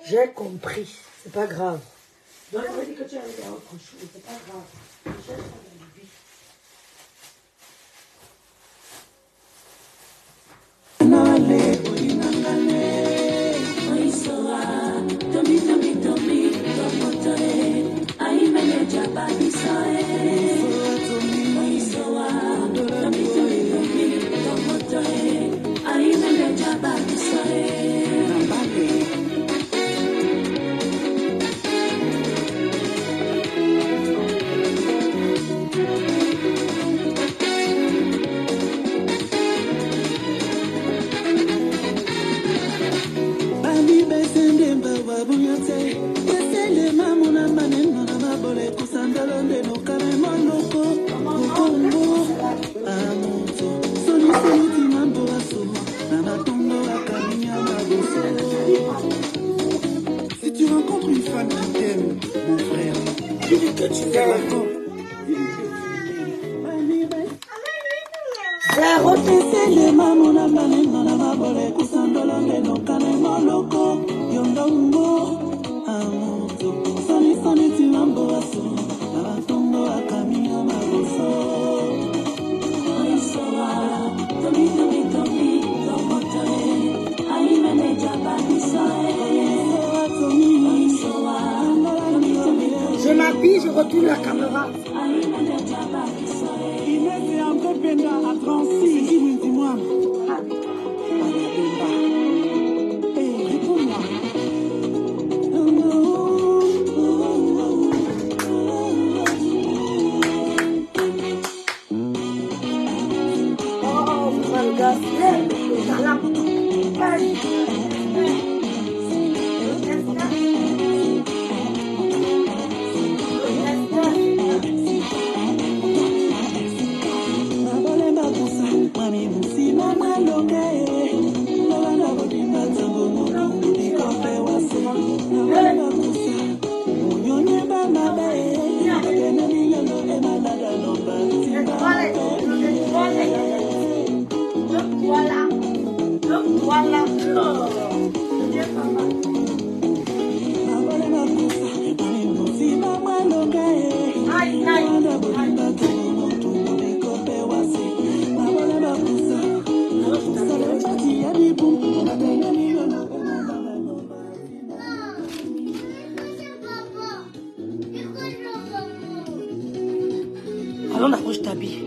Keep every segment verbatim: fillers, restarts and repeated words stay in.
J'ai compris. C'est pas grave. Donc, ça veut dire que tu arrives à autre chose. C'est pas grave. Je cherche pas dans la vie. Si tu rencontres une femme qui t'aime, mon frère, dis-lui que tu t'aimes. Je m'habille, je retourne la caméra. Il est un peu pénal à trente-six, dis-moi. Hey, réponds-moi. Oh, vous allez gasser. Voilà. Aïe, aïe. Allons, approche ta bille.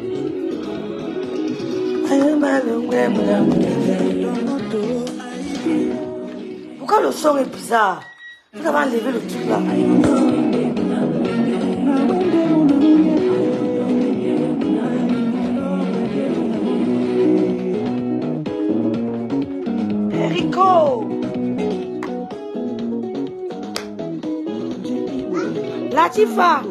Pourquoi le son est bizarre? Vous avez enlevé le truc là. Rico. Latifa.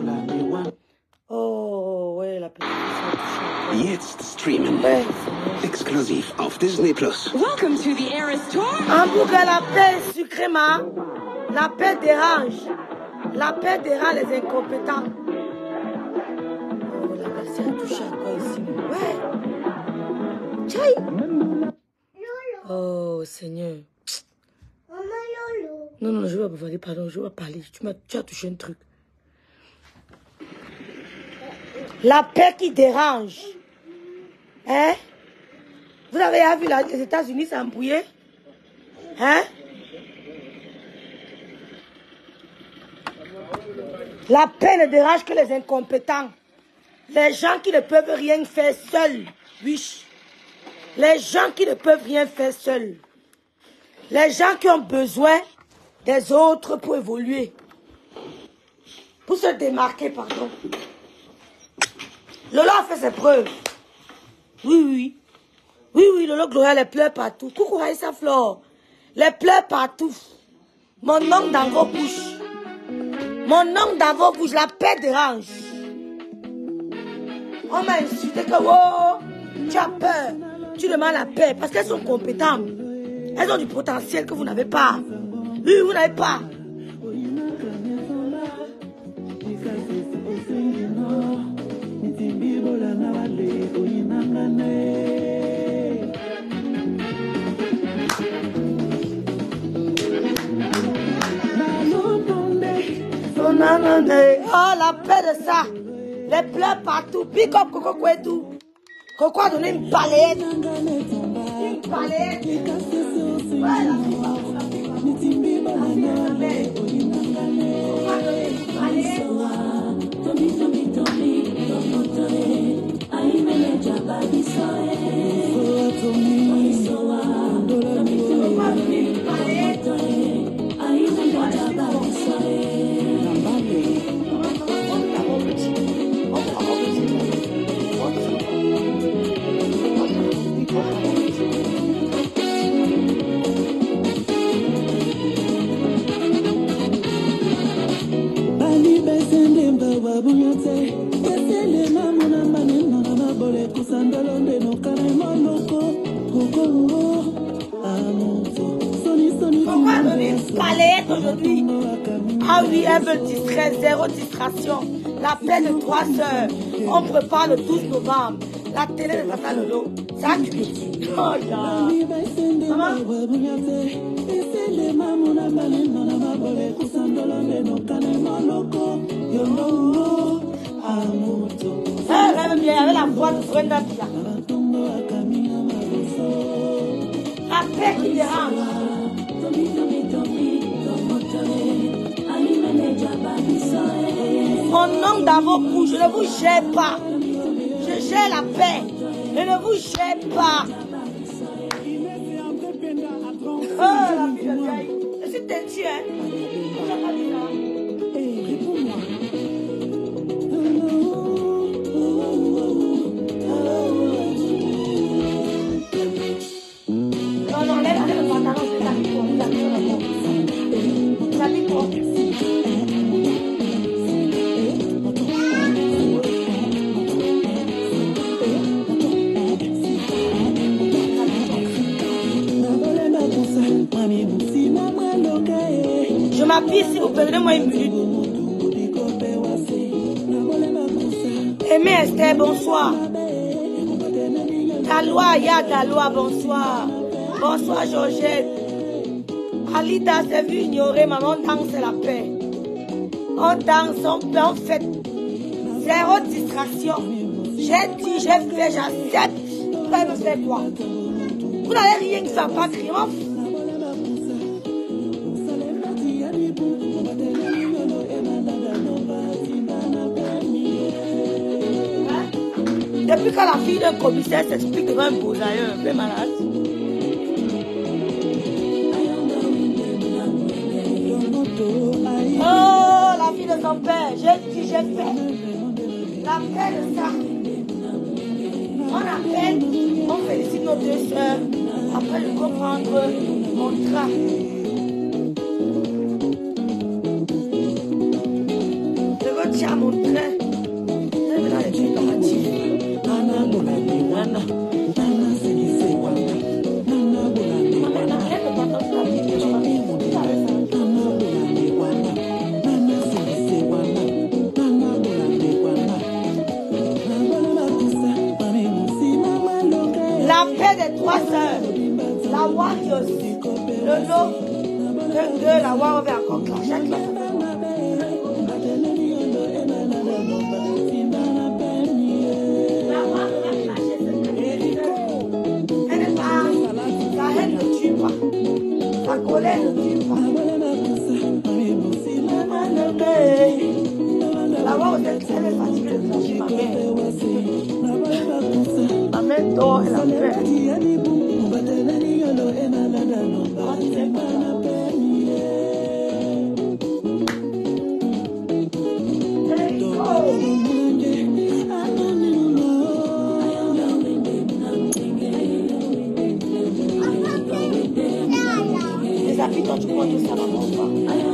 Oh, ouais, la petite. Jetzt streamen. Ouais. Exklusiv auf Disney Plus. Welcome to the Eras Tour. En boucle, la paix est sucrée, ma. La paix dérange. La paix dérange les incompétents. Oh, la Garcia a touché à quoi ici? Ouais. Tchaï. Oh, Seigneur. Non, non, je vais pas parler, pardon, je vais pas parler. Tu, m'as, tu as touché un truc. La paix qui dérange. Hein? Vous avez vu là, les États-Unis s'embrouiller? Hein? La paix ne dérange que les incompétents. Les gens qui ne peuvent rien faire seuls. Oui. Les gens qui ne peuvent rien faire seuls. Les gens qui ont besoin des autres pour évoluer. Pour se démarquer, pardon. Lola a fait ses preuves. Oui, oui. Oui, oui, Lolo Gloria, les pleurs partout. Coucou Raïssa Flore. Les pleurs partout. Mon nom dans vos bouches. Mon nom dans vos bouches. La paix dérange. On m'a insulté que, oh, tu as peur. Tu demandes la paix parce qu'elles sont compétentes. Elles ont du potentiel que vous n'avez pas. Oui, vous n'avez pas. non, non, non. Oh, la paix de ça. Les pleurs partout. Pick up Coco Kouetou. Coco a donné une balayette. Une balayette. Voilà. Aujourd'hui, ah oui, elle veut distraire, zéro distraction. La paix de trois sœurs. On prépare le douze novembre. La télé de Tata Lolo. Ça, tu me dis. Oh, là. Maman. Elle rêve bien avec la voix de Brenda Bia. La paix qui dérange. Mon nom dans vos bouches, je ne vous gère pas. Je gère la paix. Je ne vous gère pas. Oh, la vie de vieille. Je suis têtue, hein. Je n'ai pas dit ça. Réponds-moi. Non, non, lève le pantalon, c'est ta vie pour vous. Ta vie pour vous. Je m'appuie si vous plaît, donnez-moi une minute. Aimé Esther, bonsoir. Daloa, ya Daloa, bonsoir. Bonsoir Georgette. Alida s'est vu ignorer, maman, on danse la paix. On danse, on peut, on fait. Zéro distraction. J'ai dit, j'ai fait, j'accepte. Vous allez me faire quoi? Vous n'allez rien faire, pas crier. Depuis quand la fille d'un commissaire s'explique devant un beau-aïeux un peu malade. Oh, la fille de son père, j'ai dit, j'ai fait. La paix de ça. On appelle, on félicite nos deux soeurs. Après, je peux prendre mon train. Je veux tirer mon train. Je vais dans les trucs paradis. La paix des trois sœurs, la Warriors, le lot, le deux, la Warriors va encore clasher. La colère ne tue pas. La voix vous êtes très fatiguée de flasher ma mère. Ma mère dort, elle a peur. Les habits quand tu prends tout ça, maman, pas.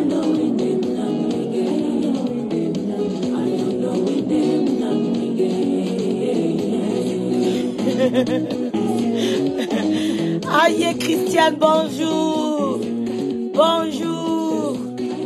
Aïe, Christiane, bonjour. Bonjour.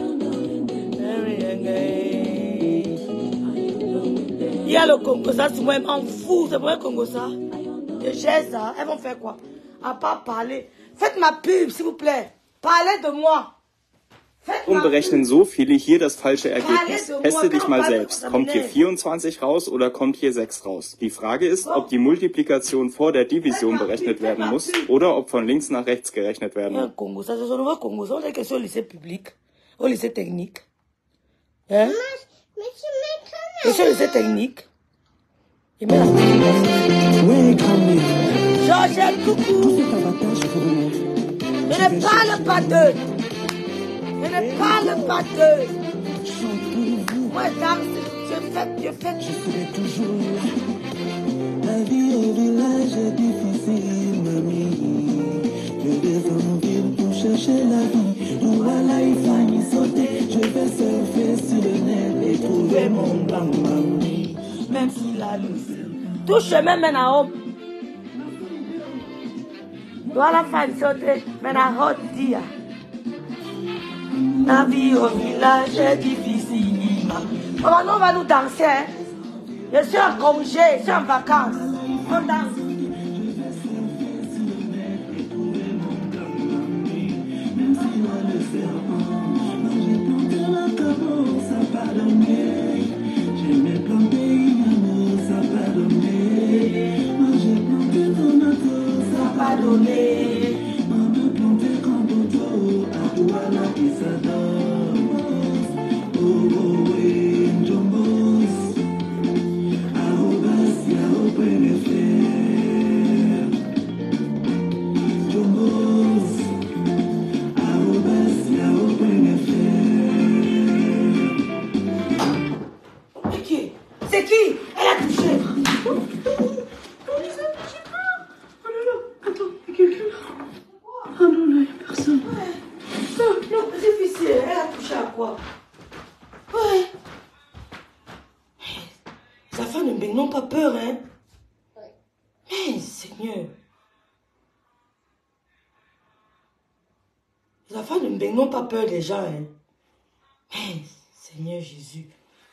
Il y a le Congo, ça, c'est moi, je m'en fous. C'est vrai, Congo, ça. Je gère ça. Elles vont faire quoi? À part parler. Faites ma pub, s'il vous plaît. Parlez de moi. Warum berechnen so viele hier das falsche Ergebnis? Teste dich mal selbst. Kommt hier vierundzwanzig raus oder kommt hier sechs raus? Die Frage ist, ob die Multiplikation vor der Division berechnet werden muss oder ob von links nach rechts gerechnet werden muss. Congo, ça c'est au nouveau Congo. On est question au lycée public, au lycée technique. Hein? C'est au lycée technique. Il met la Georges, coucou. Je ne parle pas d'eux. Je ne parle pas d'eux. Moi, je fais, je fais. Je serai toujours là. La vie au village est difficile, mamie. Je descends en ville pour chercher la vie. Voilà, il faillit sauter. Je vais surfer sur le net et trouver mon bang bang. Même si la luce. Tout chemin mène à Hope. Voilà, faillit sauter. Mène à Rodia. La vie au village est difficile. Maman, nous on va nous danser. Hein? Je suis en congé, je suis en vacances. On danse. C'est qui? Elle a touché. Oh Attends, il y a quelqu'un là. Ah non, là, il n'y a personne. Ouais. Non, non, c'est difficile. Elle a touché à quoi? Ouais. Les enfants de Mbeng n'ont pas peur, hein? Mais Seigneur. Les enfants de Mbeng n'ont pas peur des gens, hein? Mais Seigneur Jésus.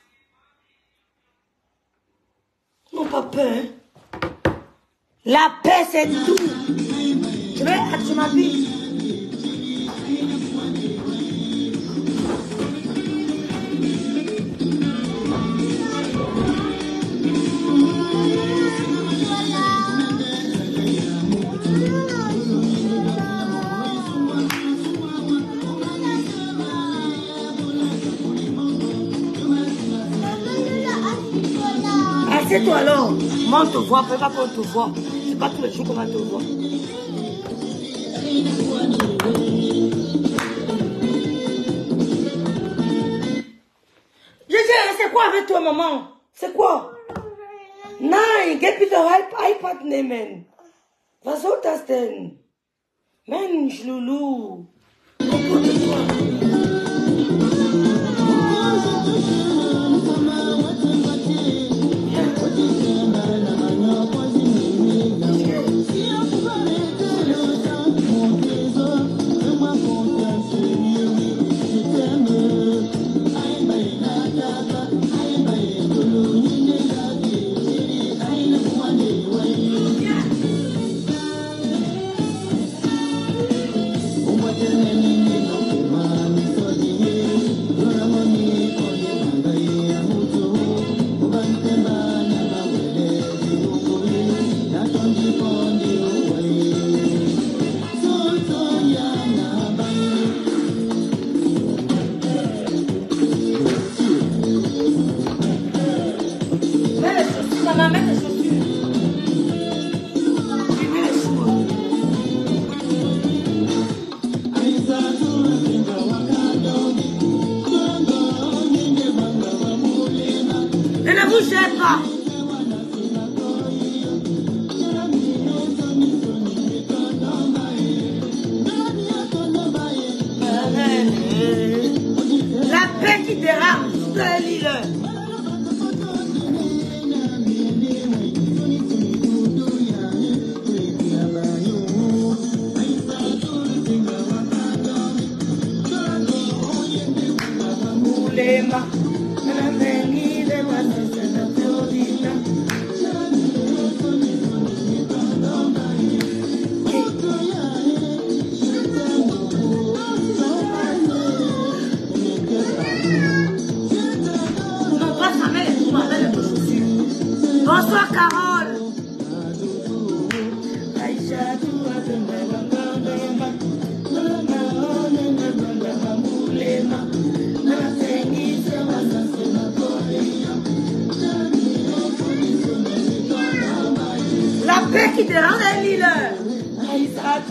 Ils n'ont pas peur, hein? La paix, c'est tout. Je vais à ma vie. Assieds-toi alors. Moi, on te voit, peut pas qu'on te voit. C'est pas tous les jours qu'on va te voir. Je dis, c'est quoi avec toi, maman? C'est quoi? Nein, get bitte iPad nehmen. Was soll das denn? Mensch, Loulou. Comporte-toi.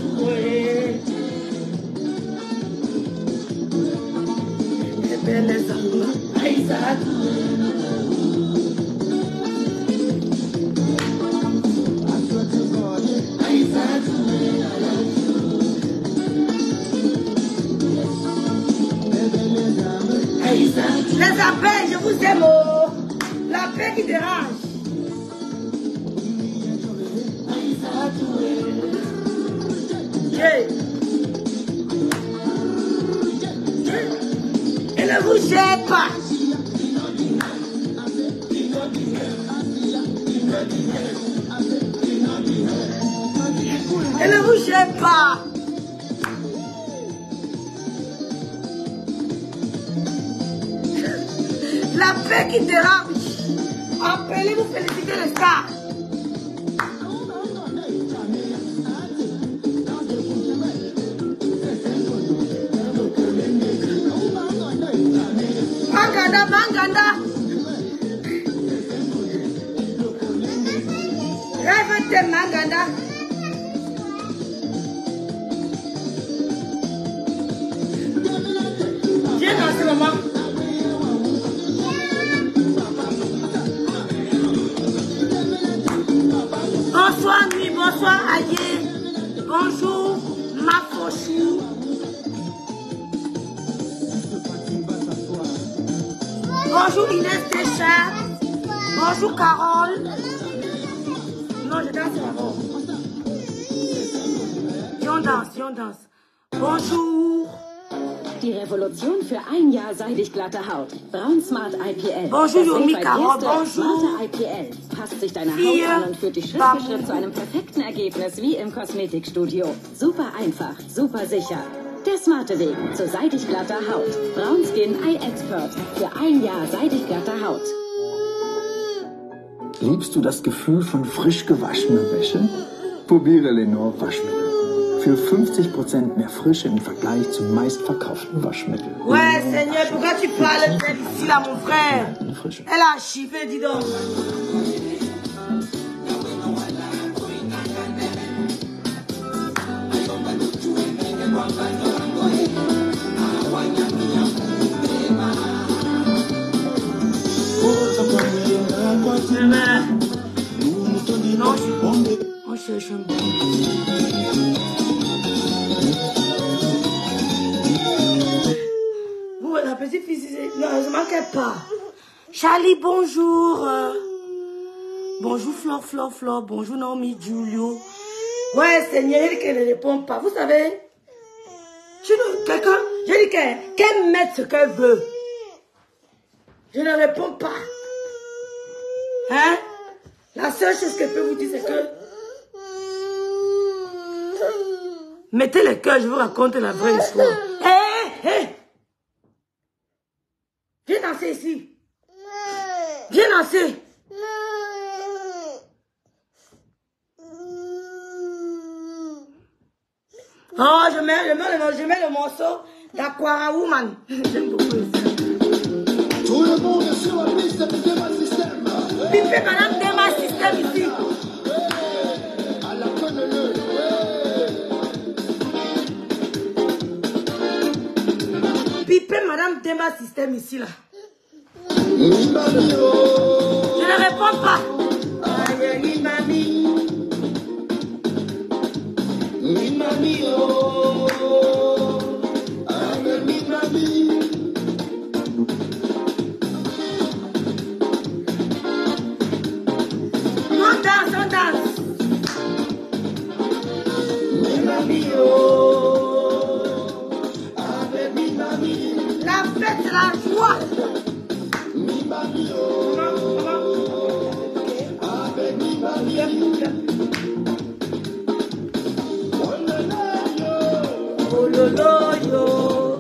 Les appels, je vous aime. Oh. La paix qui dérange. Yeah. Et ne vous gênez pas. Et ne vous gênez pas. La paix qui dérange. Appelez-vous féliciter les stars. Manganda, Manganda. Rêve de Manganda. Viens dans ce moment. Bonsoir nuit, bonsoir Aïe. Bonjour Mafochou. Bonjour Inès Deschamps. Bonjour Carole. Non, je danse là-bas. Et on danse, et on danse. Bonjour. Die Revolution für ein Jahr seidig glatte Haut. Braun Smart I P L. Bonjour Yomi Carole, bonjour. Smarte I P L passt sich deiner Haut an und führt dich Schritt für Schritt zu einem perfekten Ergebnis wie im Kosmetikstudio. Super einfach, super sicher. Der smarte Weg zur seidig glatter Haut. Braun Skin Eye Expert für ein Jahr seidig glatter Haut. Liebst du das Gefühl von frisch gewaschener Wäsche? Probiere Lenore Waschmittel. Für fünfzig Prozent mehr Frische im Vergleich zum meistverkauften Waschmittel. Ouais, Seigneur, pourquoi tu parles d'elle ici là, mon frère? Elle a archivé, dis donc. Non, je suis bon. Oh, je suis bon. Vous, la petite fille, non, je ne m'inquiète pas. Charlie, bonjour. Euh, bonjour, Flore, Flore, Flore. Bonjour, Naomi, Giulio. Ouais, Seigneur, il dit qu'elle ne répond pas. Vous savez, je ne, quelqu'un, je dis qu'elle qu'elle mette ce qu'elle veut. Je ne réponds pas. Hein? La seule chose que je peux vous dire, c'est que mettez le cœur, je vous raconte la vraie histoire. Hé, hé! Viens danser ici. Viens danser. Oh, je mets, je mets, le, je mets le morceau d'Aquara Woman. J'aime beaucoup ça. Tout le monde est sur la piste de Dema System. Pipez Madame Dema System ici. À la conne-le. Pipez Madame Dema System ici là. Ni mami oh. Je ne réponds pas. Aïe, ni mami. Ni mami oh. Aïe, ni mami. On danse, on danse. Ni mami oh. Aïe, ni mami. La fête, c'est la joie. Ni mami oh. Aïe, ni mami. Oh lo lo yo.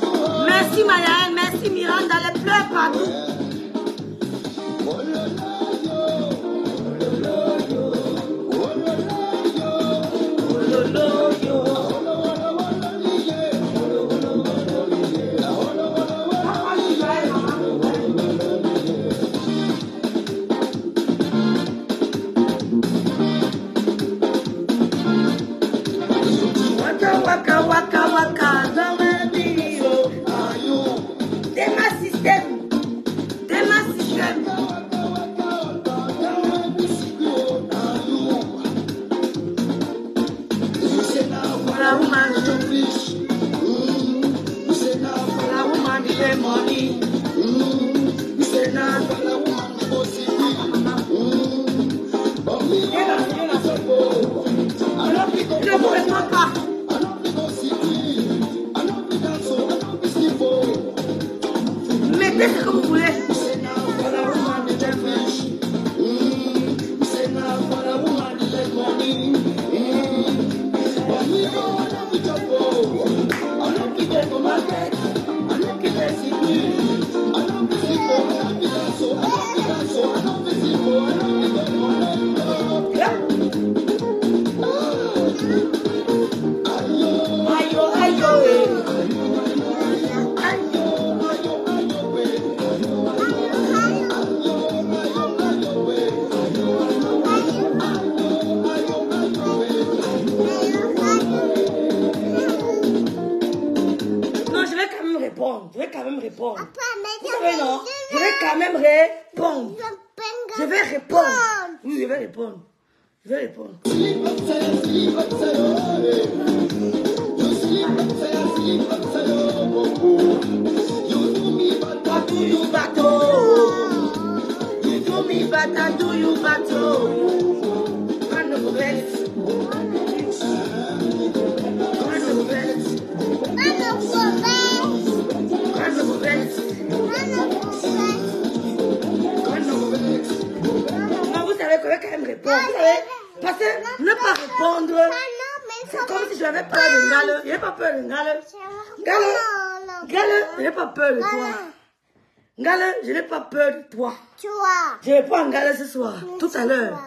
Merci Mayael, merci Miranda, les pleurs partout. Ne vous réponds pas. Mettez ce que vous voulez. Je vais quand même répondre. Vous savez, non? Je vais quand même répondre. Je vais répondre. Oui, je vais répondre. Je vais répondre. Je vais quand même répondre. Vous savez, parce que ne pas répondre, c'est comme si j'avais peur de Ngale. Je n'ai pas peur de Ngale. Ngale, Ngale, je n'ai pas peur de toi. Ngale, je n'ai pas peur de toi. Je vais prendre Ngale ce soir, tout à l'heure.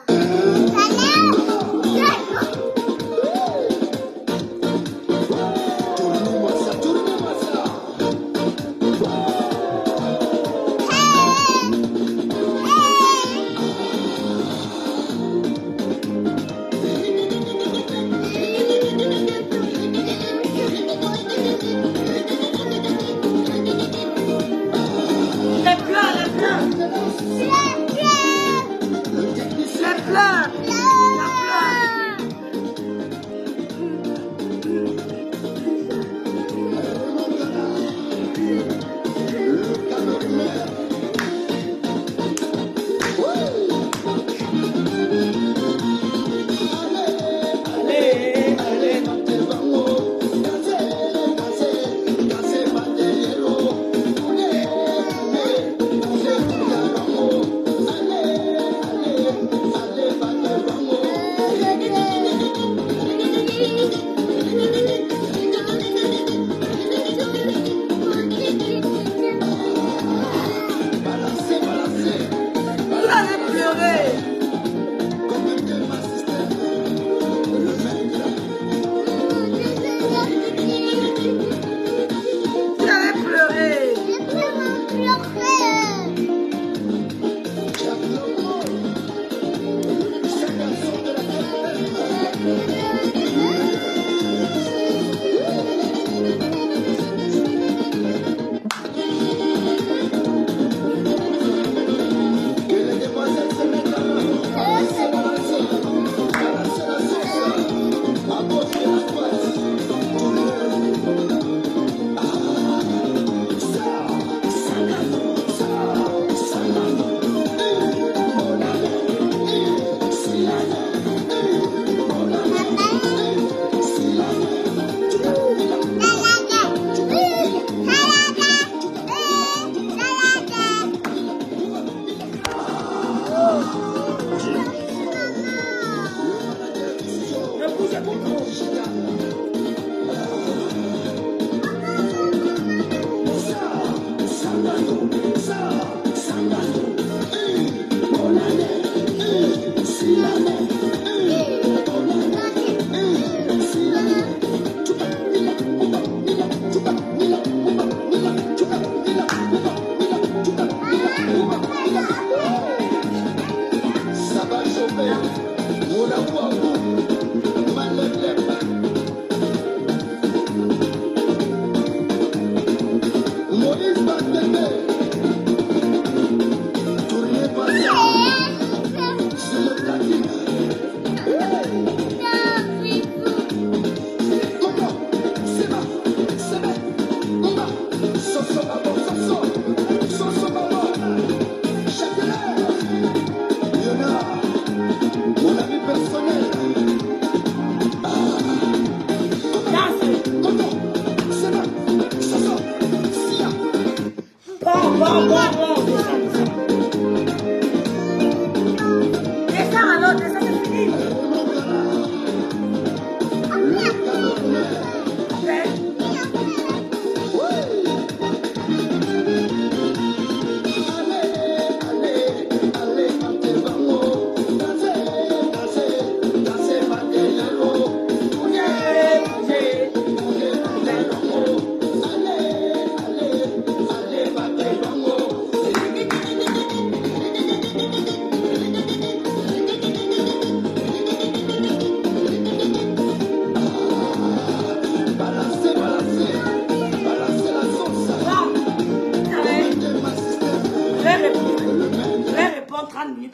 Una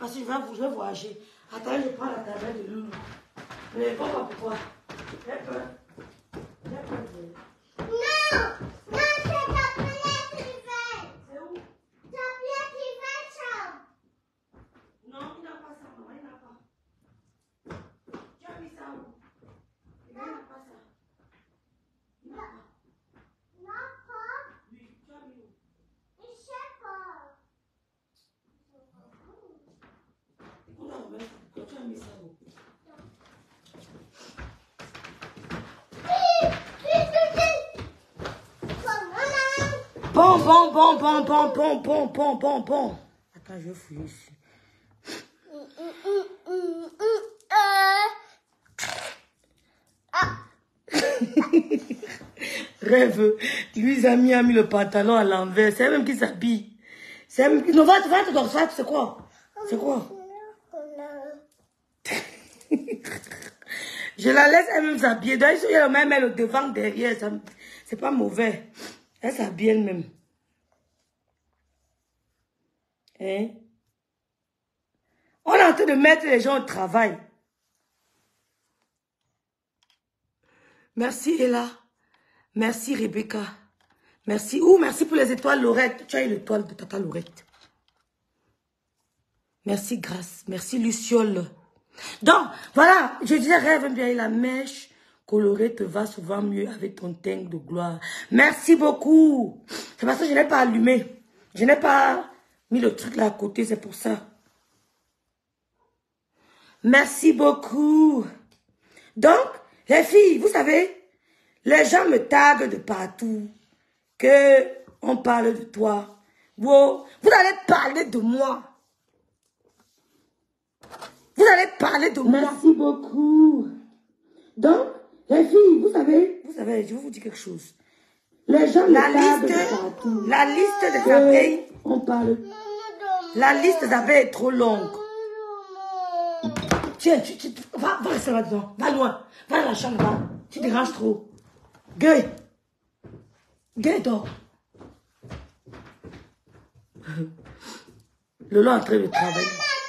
parce que je vais, je vais voyager. Attends, je prends la tablette de Loulou. Mais pas pourquoi. J'ai peur. J'ai peur de... Non! Non, c'est tablette privée! C'est où? Tablette privée, ça! Non, il n'a pas ça, maman, il n'a pas. Tu as mis ça où? Il n'a pas ça. Il n'a pas. Non, pas? Oui, tu as mis où? Je sais pas. On a remis ça. Tu as mis ça où? Bon, bon, bon, bon, bon, bon, bon, bon, bon, bon. Attends, je vais fouiller ici. Rêve, lui, a mis, a mis le pantalon à l'envers. C'est elle-même qui s'habille. C'est elle-même qui... Non, va, va, va, va, c'est quoi? C'est quoi? Je la laisse elle-même s'habiller. D'ailleurs, il y a même le devant, derrière. C'est pas mauvais. Elle s'habille elle-même. Hein? On est en train de mettre les gens au travail. Merci Ella. Merci Rebecca. Merci. Ouh, merci pour les étoiles Laurette. Tu as eu l'étoile de Tata Laurette. Merci Grâce. Merci Luciole. Donc, voilà. Je disais, rêve bien la mèche colorée te va souvent mieux avec ton teint de gloire. Merci beaucoup. C'est parce que je n'ai pas allumé. Je n'ai pas mis le truc là à côté. C'est pour ça. Merci beaucoup. Donc, les filles, vous savez, les gens me taguent de partout, que on parle de toi. Wow, vous allez parler de moi. Vous allez parler de moi. Merci beaucoup. Donc, les filles, vous savez, vous savez, je vais vous dire quelque chose. Les gens la me taguent liste, de partout. La liste des abeilles, on parle. La liste des abeilles est trop longue. Tiens, tu, tu, va, va rester là-dedans. Va loin. Va dans la chambre, va. Tu déranges trop. Gueule. Gueule, dors. Lolo est en train de travailler.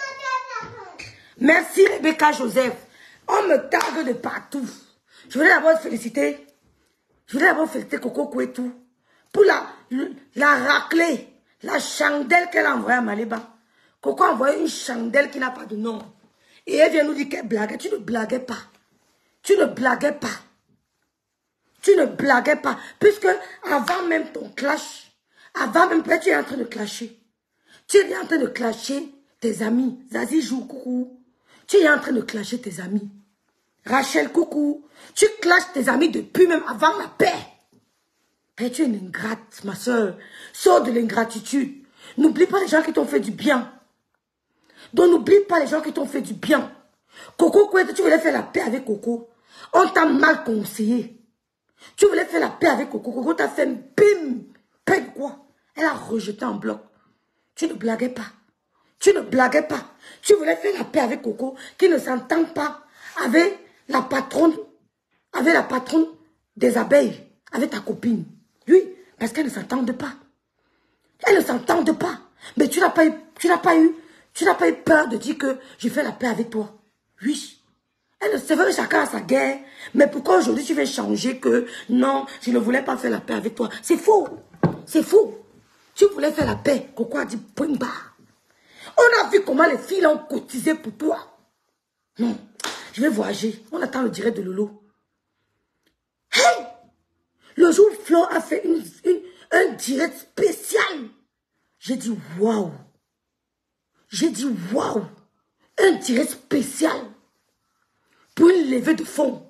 Merci Rebecca Joseph. On me tague de partout. Je voulais d'abord féliciter. Je voulais d'abord féliciter Coco Kouetou pour la, la raclée, la chandelle qu'elle a envoyée à Maléba. Coco a envoyé une chandelle qui n'a pas de nom. Et elle vient nous dire qu'elle blaguait. Tu ne blaguais pas. Tu ne blaguais pas. Tu ne blaguais pas. Puisque avant même ton clash, avant même, tu es en train de clasher. Tu es en train de clasher tes amis. Zazie joue, coucou. Tu es en train de clasher tes amis. Rachel, coucou. Tu clashes tes amis depuis même avant la paix. Et tu es une ingrate, ma soeur. Sors de l'ingratitude. N'oublie pas les gens qui t'ont fait du bien. Donc n'oublie pas les gens qui t'ont fait du bien. Coco, tu voulais faire la paix avec Coco. On t'a mal conseillé. Tu voulais faire la paix avec Coco. Coco t'a fait bim. Paix de quoi? Elle a rejeté en bloc. Tu ne blaguais pas. Tu ne blaguais pas. Tu voulais faire la paix avec Coco qui ne s'entend pas avec la patronne, avec la patronne des abeilles, avec ta copine. Oui, parce qu'elles ne s'entendent pas. Elles ne s'entendent pas. Mais tu n'as pas eu, tu n'as pas eu, tu n'as pas eu peur de dire que je fais la paix avec toi. Oui. Elle, c'est vrai que chacun a sa guerre. Mais pourquoi aujourd'hui tu veux changer que non, je ne voulais pas faire la paix avec toi? C'est faux. C'est faux. Tu voulais faire la paix. Coco a dit point barre. On a vu comment les filles ont cotisé pour toi. Non. Je vais voyager. On attend le direct de Lolo. Hey! Le jour où Flo a fait une, une, un direct spécial. J'ai dit waouh. J'ai dit waouh. Un direct spécial. Pour une levée de fonds.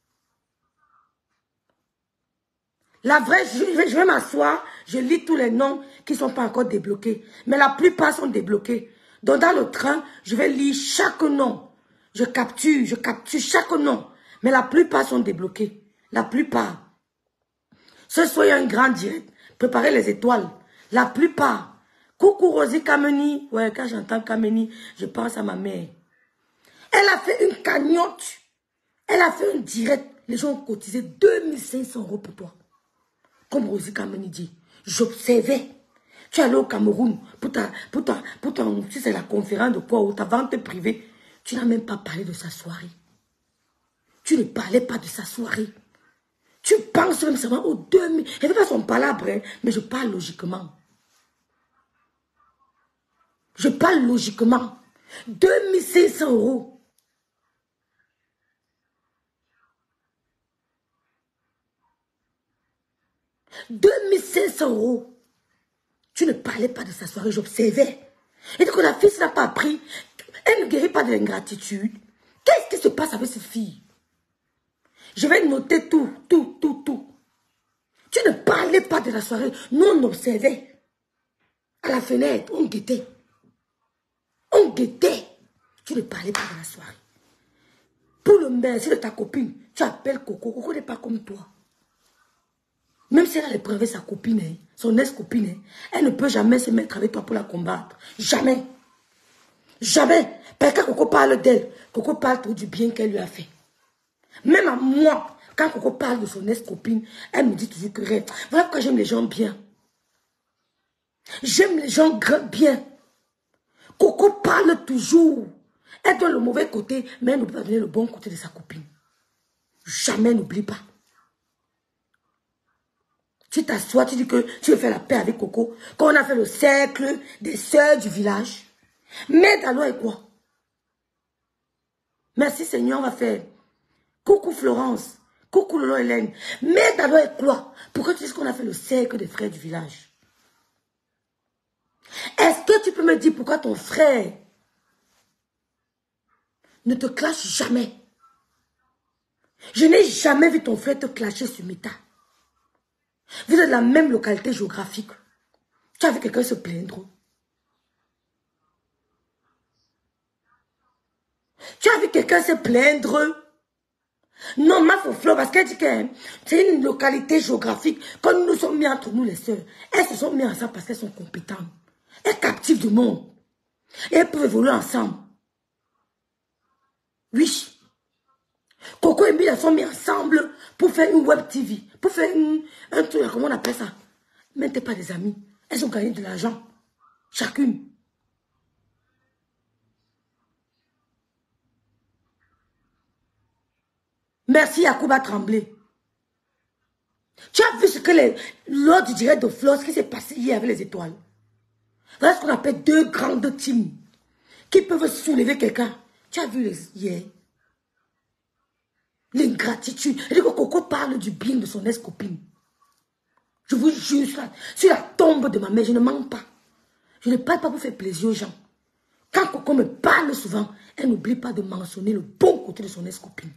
La vraie, je vais, je vais m'asseoir. Je lis tous les noms qui ne sont pas encore débloqués. Mais la plupart sont débloqués. Donc dans le train, je vais lire chaque nom. Je capture, je capture chaque nom. Mais la plupart sont débloqués. La plupart. Ce soir, il y a un grand direct. Préparez les étoiles. La plupart. Coucou Rosie Kameni. Ouais, quand j'entends Kameni, je pense à ma mère. Elle a fait une cagnotte. Elle a fait un direct. Les gens ont cotisé deux mille cinq cents euros pour toi. Comme Rosie Kameni dit. J'observais. Tu es allé au Cameroun pour ta, pour ta, pour ton, si c'est la conférence de quoi, ou ta vente privée. Tu n'as même pas parlé de sa soirée. Tu ne parlais pas de sa soirée. Tu penses même seulement aux deux mille. Je ne fais pas son palabre, hein, mais je parle logiquement. Je parle logiquement. deux mille cinq cents euros. deux mille cinq cents euros. Tu ne parlais pas de sa soirée, j'observais. Et donc la fille n'a pas appris. Elle ne guérit pas de l'ingratitude. Qu'est-ce qui se passe avec cette fille? Je vais noter tout, tout, tout, tout. Tu ne parlais pas de la soirée. Nous, on observait. À la fenêtre, on guettait. On guettait. Tu ne parlais pas de la soirée. Pour le merci de ta copine, tu appelles Coco. Coco n'est pas comme toi. Même si elle a éprouvé sa copine, hein, son ex-copine, hein, elle ne peut jamais se mettre avec toi pour la combattre. Jamais. Jamais. Parce que quand Coco parle d'elle, Coco parle tout du bien qu'elle lui a fait. Même à moi, quand Coco parle de son ex-copine, elle me dit toujours que rêve. Voilà pourquoi j'aime les gens bien. J'aime les gens bien. Coco parle toujours. Elle donne le mauvais côté, mais elle ne peut pas donner le bon côté de sa copine. Jamais, n'oublie pas. Tu t'assois, tu dis que tu veux faire la paix avec Coco. Quand on a fait le cercle des sœurs du village, mais d'alors et quoi? Merci Seigneur, on va faire. Coucou Florence, coucou Lolo Hélène. Mais d'alors et quoi? Pourquoi tu dis qu'on a fait le cercle des frères du village? Est-ce que tu peux me dire pourquoi ton frère ne te clash jamais? Je n'ai jamais vu ton frère te clasher sur Mita. Vous êtes de la même localité géographique. Tu as vu quelqu'un se plaindre? Tu as vu quelqu'un se plaindre? Non, ma Foflo, parce qu'elle dit que c'est une localité géographique. Quand nous nous sommes mis entre nous les sœurs, elles se sont mis ensemble parce qu'elles sont compétentes. Elles captivent du monde. Et elles peuvent évoluer ensemble. Oui. Coco et Mila sont mis ensemble pour faire une web T V. Pour faire une, un truc, comment on appelle ça? Mais t'es pas des amis. Elles ont gagné de l'argent. Chacune. Merci Yacouba Tremblay. Tu as vu ce que les, lors du direct de Flos, ce qui s'est passé hier avec les étoiles. Voilà ce qu'on appelle deux grandes teams qui peuvent soulever quelqu'un. Tu as vu les, hier l'ingratitude. Et que Coco parle du bien de son ex-copine. Je vous jure, sur la, sur la tombe de ma mère, je ne mens pas. Je ne parle pas pour faire plaisir aux gens. Quand Coco me parle souvent, elle n'oublie pas de mentionner le bon côté de son ex-copine.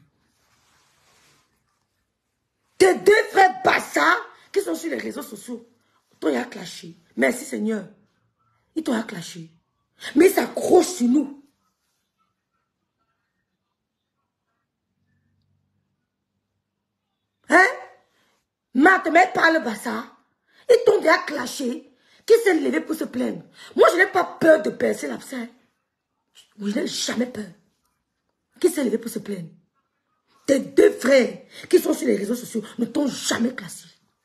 Tes deux frères Bassa qui sont sur les réseaux sociaux, ils t'ont clashé. Merci Seigneur. Ils t'ont clashé. Mais ils s'accrochent sur nous. Hein? Marthe, mais parle Bassa. Ils t'ont déjà clashé. Qui s'est levé pour se plaindre? Moi, je n'ai pas peur de percer l'abcès. Je n'ai jamais peur. Qui s'est levé pour se plaindre? Tes deux frères qui sont sur les réseaux sociaux ne t'ont jamais classé.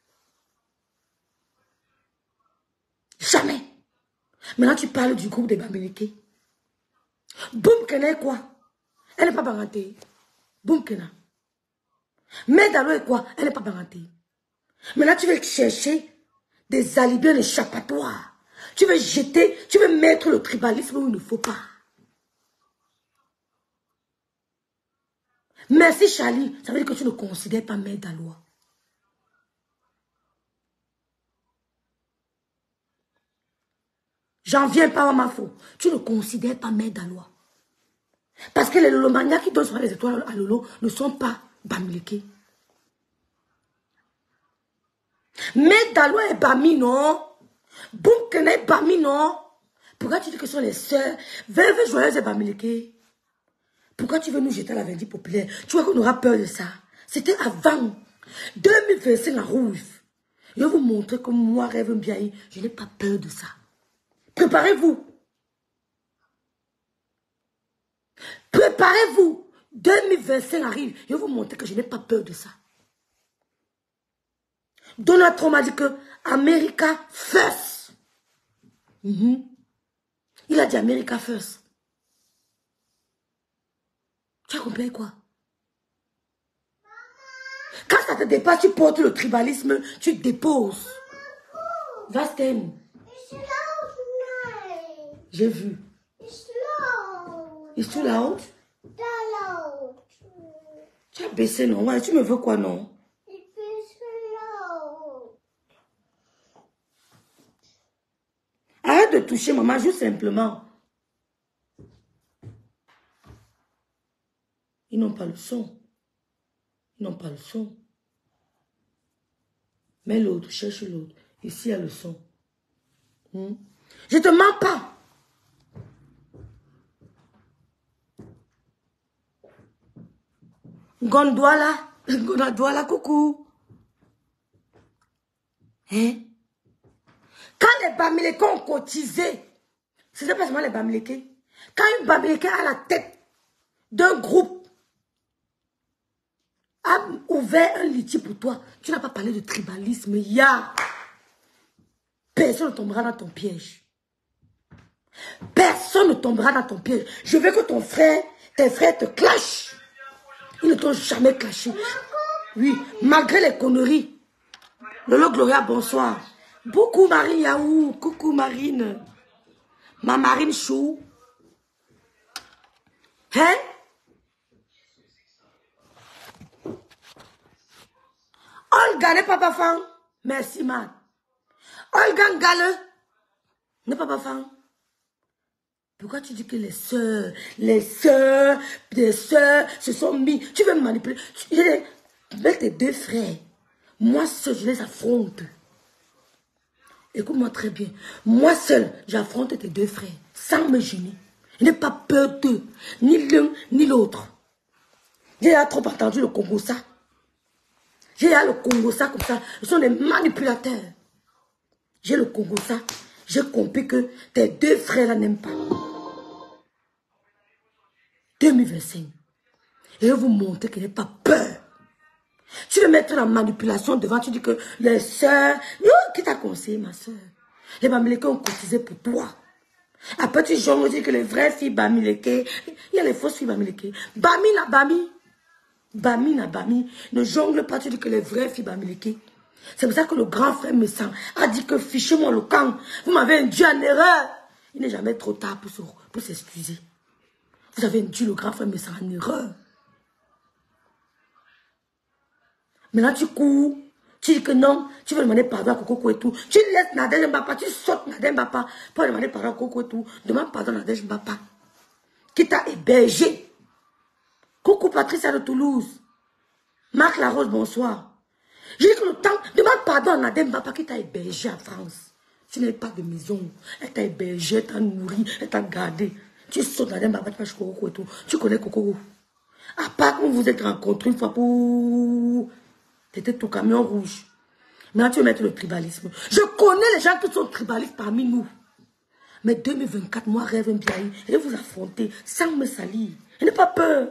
Jamais. Maintenant, tu parles du groupe des Bamileke. Boumkena est quoi? Elle n'est pas barantée. Boumkena. Mais Dalo est quoi? Elle n'est pas barantée. Maintenant, tu veux chercher des alibis, des échappatoires. Tu veux jeter, tu veux mettre le tribalisme où il ne faut pas. Merci Charlie, ça veut dire que tu ne considères pas Mère Daloa. J'en viens pas à ma faute. Tu ne considères pas Mère Daloa. Parce que les Lolomania qui donnent sur les étoiles à Lolo ne sont pas Bamileke. Mère Daloa est Bami, non? Boumkena est Bami, non? Pourquoi tu dis que ce sont les sœurs? Veuve joyeuse et Bamileke. Pourquoi tu veux nous jeter à la vendue populaire? Tu vois qu'on aura peur de ça. C'était avant. deux mille vingt-cinq la rouge. Je vais vous montrer que moi, Rêve Mbiaye, je n'ai pas peur de ça. Préparez-vous. Préparez-vous. deux mille vingt-cinq arrive. Je vais vous montrer que je n'ai pas peur de ça. Donald Trump a dit que America first. Mm-hmm. Il a dit America First. Tu as compris quoi? Quand ça te dépasse, tu portes le tribalisme, tu déposes. Was denn? J'ai vu. It's loud. It's too loud? The loud. Tu as baissé, non? Ouais, tu me veux quoi, non? It is loud. Arrête de toucher, maman, juste simplement. Ils n'ont pas le son. Ils n'ont pas le son. Mais l'autre, cherche l'autre. Ici, il y a le son. Hmm? Je te mens pas. Gondouala. Gondouala, coucou. Hein? Quand les Bamileke ont cotisé, ce n'est pas seulement les Bamileke. Quand une Bamileke à la tête d'un groupe a ouvert un litige pour toi, tu n'as pas parlé de tribalisme. Il y a. Personne ne tombera dans ton piège. Personne ne tombera dans ton piège. Je veux que ton frère, tes frères te clashent. Ils ne t'ont jamais clashé. Oui, malgré les conneries. Lolo Gloria, bonsoir. Beaucoup Marine Yaou. Coucou Marine. Ma Marine Chou. Hein? Olga n'est pas fan. Merci, man. Olga Ngale n'est pas fan. Pourquoi tu dis que les sœurs, les sœurs, les sœurs se sont mis. Tu veux me manipuler. Je les, avec tes deux frères. Moi seul, je les affronte. Écoute-moi très bien. Moi seul, j'affronte tes deux frères. Sans me gêner. Je n'ai pas peur d'eux. Ni l'un, ni l'autre. J'ai trop entendu le Congo ça. J'ai le Congo ça comme ça. Ce sont des manipulateurs. J'ai le Congo ça. J'ai compris que tes deux frères là n'aiment pas. deux mille vingt-cinq. Et je vais vous montrer qu'il n'y a pas peur. Tu veux mettre la manipulation devant, tu dis que les sœurs... Qui t'a conseillé, ma sœur? Les Bamileke ont cotisé pour toi. Après, tu jongles, tu dis que les vraies filles Bamileke... Il y a les fausses filles Bamileke. Bami na Bami. Bami na Bami. Ne jongle pas, tu dis que les vraies filles Bamileke. C'est pour ça que le grand frère Messan a dit que fichez-moi le camp. Vous m'avez induit en erreur. Il n'est jamais trop tard pour s'excuser. Vous avez induit le grand frère Messan en erreur. Maintenant, tu cours. Tu dis que non. Tu veux demander pardon à Coco et tout. Tu laisses Nadège Mbapa. Tu sautes Nadège Mbapa pour demander pardon à Coco et tout. Demande pardon à Nadège Mbapa. Qui t'a hébergé. Coucou Patricia de Toulouse. Marc Larose, bonsoir. J'ai dit que le temps, demande pardon à Nadège Mbapa qui t'a hébergé en France. Tu n'as pas de maison. Elle t'a hébergé, elle t'a nourri, elle t'a gardé. Tu sautes Nadège Mbapa, tu vas chez Coco et tout. Tu connais Coco. À part quand vous vous êtes rencontrés une fois pour... C'était ton camion rouge. Maintenant, tu veux mettre le tribalisme. Je connais les gens qui sont tribalistes parmi nous. Mais deux mille vingt-quatre, moi, rêve un bien. Je vais vous affronter sans me salir. Je n'ai pas peur.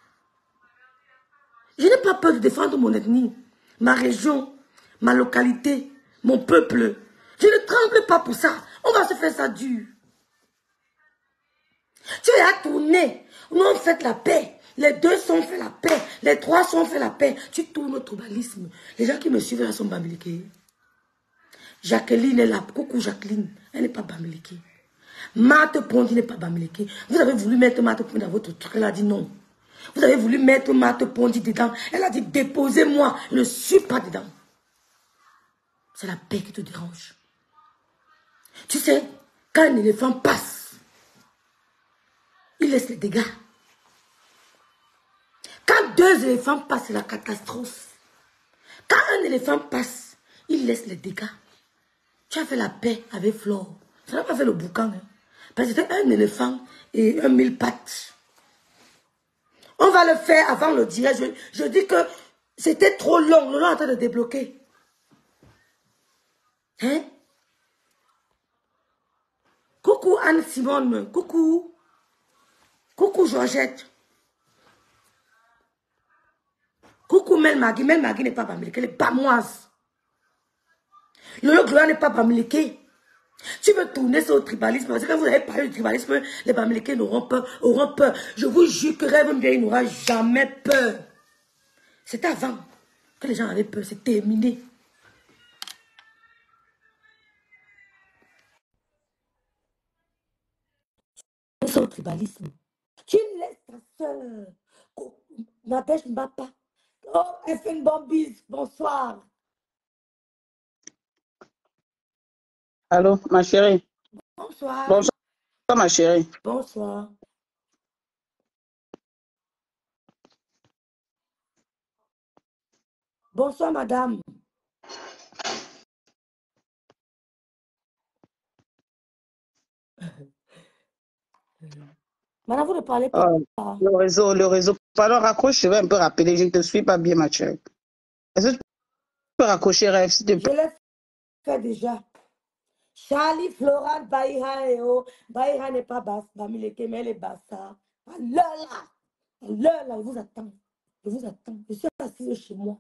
Je n'ai pas peur de défendre mon ethnie, ma région, ma localité, mon peuple. Je ne tremble pas pour ça. On va se faire ça dur. Tu vas tourner. Nous, on fait la paix. Les deux sont fait la paix. Les trois sont fait la paix. Tu tournes au tribalisme. Les gens qui me suivent là sont Bamileke. Jacqueline est là. Coucou Jacqueline. Elle n'est pas Bamileke. Marthe Pondi n'est pas Bamileke. Vous avez voulu mettre Marthe Pondi dans votre truc. Elle a dit non. Vous avez voulu mettre Marthe Pondi dedans. Elle a dit déposez-moi. Je ne suis pas dedans. C'est la paix qui te dérange. Tu sais, quand un éléphant passe, il laisse les dégâts. Quand deux éléphants passent, c'est la catastrophe. Quand un éléphant passe, il laisse les dégâts. Tu as fait la paix avec Flore. Ça n'a pas fait le boucan. Hein? Parce que c'était un éléphant et un mille pattes. On va le faire avant le direct. Je, je dis que c'était trop long. Nous sommes en train de débloquer. Hein? Coucou Anne-Simone. Coucou. Coucou Georgette. Coucou Mel Magui. Mel Magui n'est pas Bamileke, elle est bamoise. Lolo Gloria n'est pas Bamileke. Tu veux tourner sur le tribalisme, parce que quand vous avez parlé du tribalisme, les Bamileke n'auront peur, auront peur. Je vous jure que Rêve bien, il n'aura jamais peur. C'est avant que les gens avaient peur, c'est terminé. Sur le tribalisme. Tu laisses ta soeur, Nadège Mbapa. Oh, elle fait une bonne bise, bonsoir. Allô, ma chérie. Bonsoir. Bonsoir, ma chérie. Bonsoir. Bonsoir, madame. Madame, vous ne parlez pas. Oh, le réseau, le réseau. Pardon, raccroche, je vais un peu rappeler. Je ne te suis pas bien, ma chérie. Est-ce que tu peux raccrocher, Rêve, s'il te Je plaît? l'ai fait déjà. Charlie, Florent, Baïra et oh. Baïra n'est pas basse. Bamileke, mais elle est basse. À l'heure là. À l'heure là, je vous attends. Je vous attends. Je suis assise chez moi.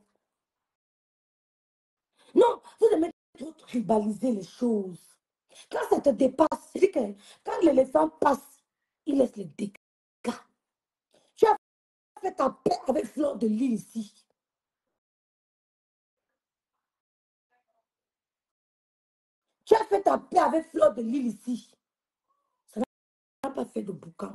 Non, vous aimez trop tribaliser les choses. Quand ça te dépasse, c'est que quand l'éléphant passe, il laisse les dégâts. Tu as fait ta paix avec Fleur de Lys ici. Tu as fait ta paix avec Fleur de Lys ici. Ça n'a pas fait de boucan.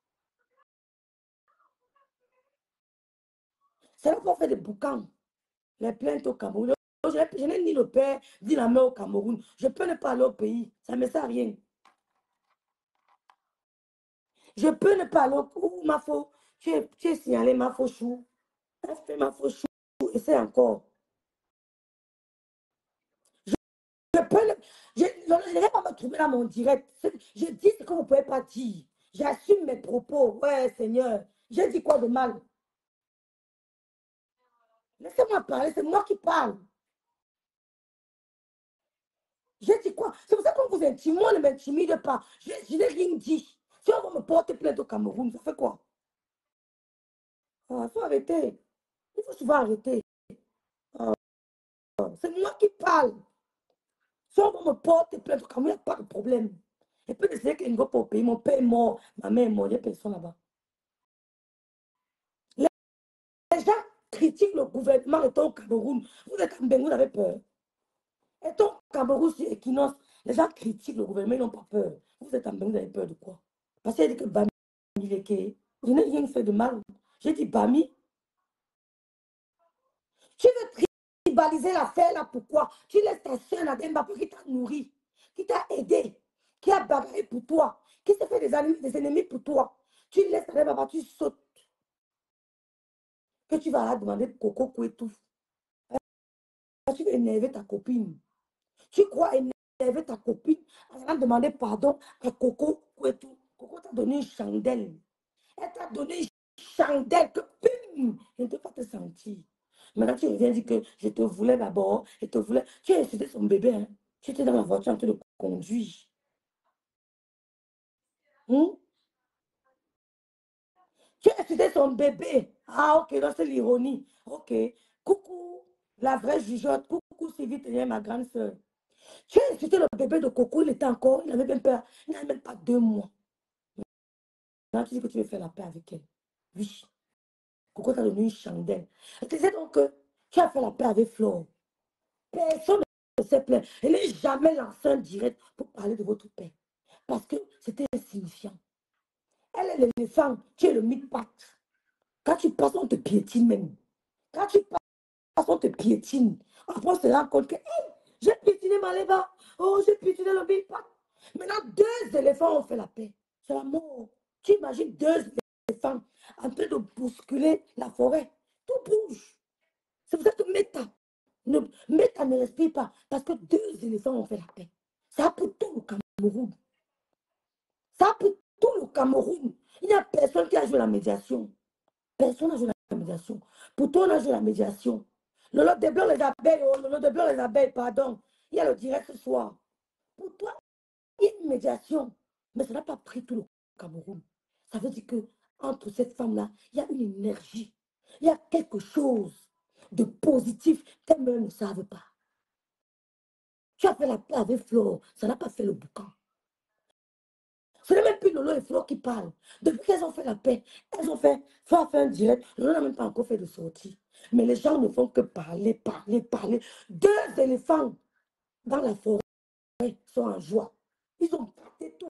Ça n'a pas fait de boucan. Les plaintes au Cameroun. Je n'ai ni le père, ni la mère au Cameroun. Je peux ne pas aller au pays. Ça ne me sert à rien. Je peux ne pas aller au où ma faux. Tu es, tu es signalé ma faux chou. Elle fait ma faux chou. Et c'est encore. Je, je peux ne. Je ne vais pas me trouver dans mon direct. Je dis ce que vous ne pouvez pas dire. J'assume mes propos. Ouais, Seigneur. J'ai dit quoi de mal? Laissez-moi parler. C'est moi qui parle. J'ai dit quoi? C'est pour ça qu'on vous intime. Moi, ne m'intimide pas. Je, je n'ai rien dit. Si on va me porter plainte au Cameroun, ça fait quoi? Il ah, faut arrêter. Il faut souvent arrêter. Ah, c'est moi qui parle. Si on va me porter plainte au Cameroun, il n'y a pas de problème. Et puis, c'est qu'il ne va pas au pays. Mon père est mort. Ma mère est morte. Il n'y a personne là-bas. Les, les gens critiquent le gouvernement étant au Cameroun. Vous êtes en Bengue, vous avez peur. Étant au Cameroun sur Equinox, les gens critiquent le gouvernement, ils n'ont pas peur. Vous êtes en Bengue, vous avez peur de quoi? Parce qu'il dit que Bami, je n'ai rien fait de mal. J'ai dit Bami. Tu veux tribaliser l'affaire là, pourquoi? Tu laisses ta soeur Nademba qui t'a nourri, qui t'a aidé, qui a bagarré pour toi, qui s'est fait des ennemis, des ennemis pour toi. Tu laisses Nademba, tu sautes. Que tu vas là demander Coco Kouetou. Tu veux énerver ta copine. Tu crois énerver ta copine en allant demander pardon à Coco Kouetou. Coco t'a donné une chandelle. Elle t'a donné une chandelle que pum, je ne peux pas te sentir. Maintenant, tu reviens dire que je te voulais d'abord, je te voulais. Tu as insulté son bébé, hein? Tu étais dans la voiture en train de conduire. Hmm? Tu as insulté son bébé. Ah, ok, donc c'est l'ironie. Ok. Coucou, la vraie jugeote. Coucou, Sylvie, tu es ma grande soeur. Tu as insulté le bébé de Coco, il était encore, il n'avait même pas, il n'avait même pas deux mois. Maintenant, tu dis que tu veux faire la paix avec elle. Oui. Coco t'a donné une chandelle. Et tu sais donc que tu as fait la paix avec Flore. Personne ne s'est plaint. Elle n'est jamais lancée un direct pour parler de votre paix. Parce que c'était insignifiant. Elle est l'éléphant, tu es le mille-pattes. Quand tu passes, on te piétine même. Quand tu passes, on te piétine. Après, on se rend compte que hey, j'ai piétiné Maléba. Oh, j'ai piétiné le mille-pattes. Maintenant, deux éléphants ont fait la paix. C'est la mort. Tu imagines deux éléphants en train de bousculer la forêt. Tout bouge. C'est pour ça que Meta, ne, Meta ne respire pas. Parce que deux éléphants ont fait la paix. Ça pour tout le Cameroun. Ça pour tout le Cameroun. Il n'y a personne qui a joué la médiation. Personne n'a joué la médiation. Pour toi, on a joué la médiation. Le lot de blancs, les abeilles, oh, le lot de blancs, les abeilles, pardon. Il y a le direct ce soir. Pour toi, il y a une médiation. Mais ça n'a pas pris tout le Cameroun. Ça veut dire que entre cette femme-là, il y a une énergie. Il y a quelque chose de positif qu'elles ne savent pas. Tu as fait la paix avec Flo, ça n'a pas fait le boucan. Ce n'est même plus Lolo et Flo qui parlent. Depuis qu'elles ont fait la paix, elles ont fait, Flo a fait un direct, Lolo n'a même pas encore fait de sortie. Mais les gens ne font que parler, parler, parler. Deux éléphants dans la forêt sont en joie. Ils ont gâté tout.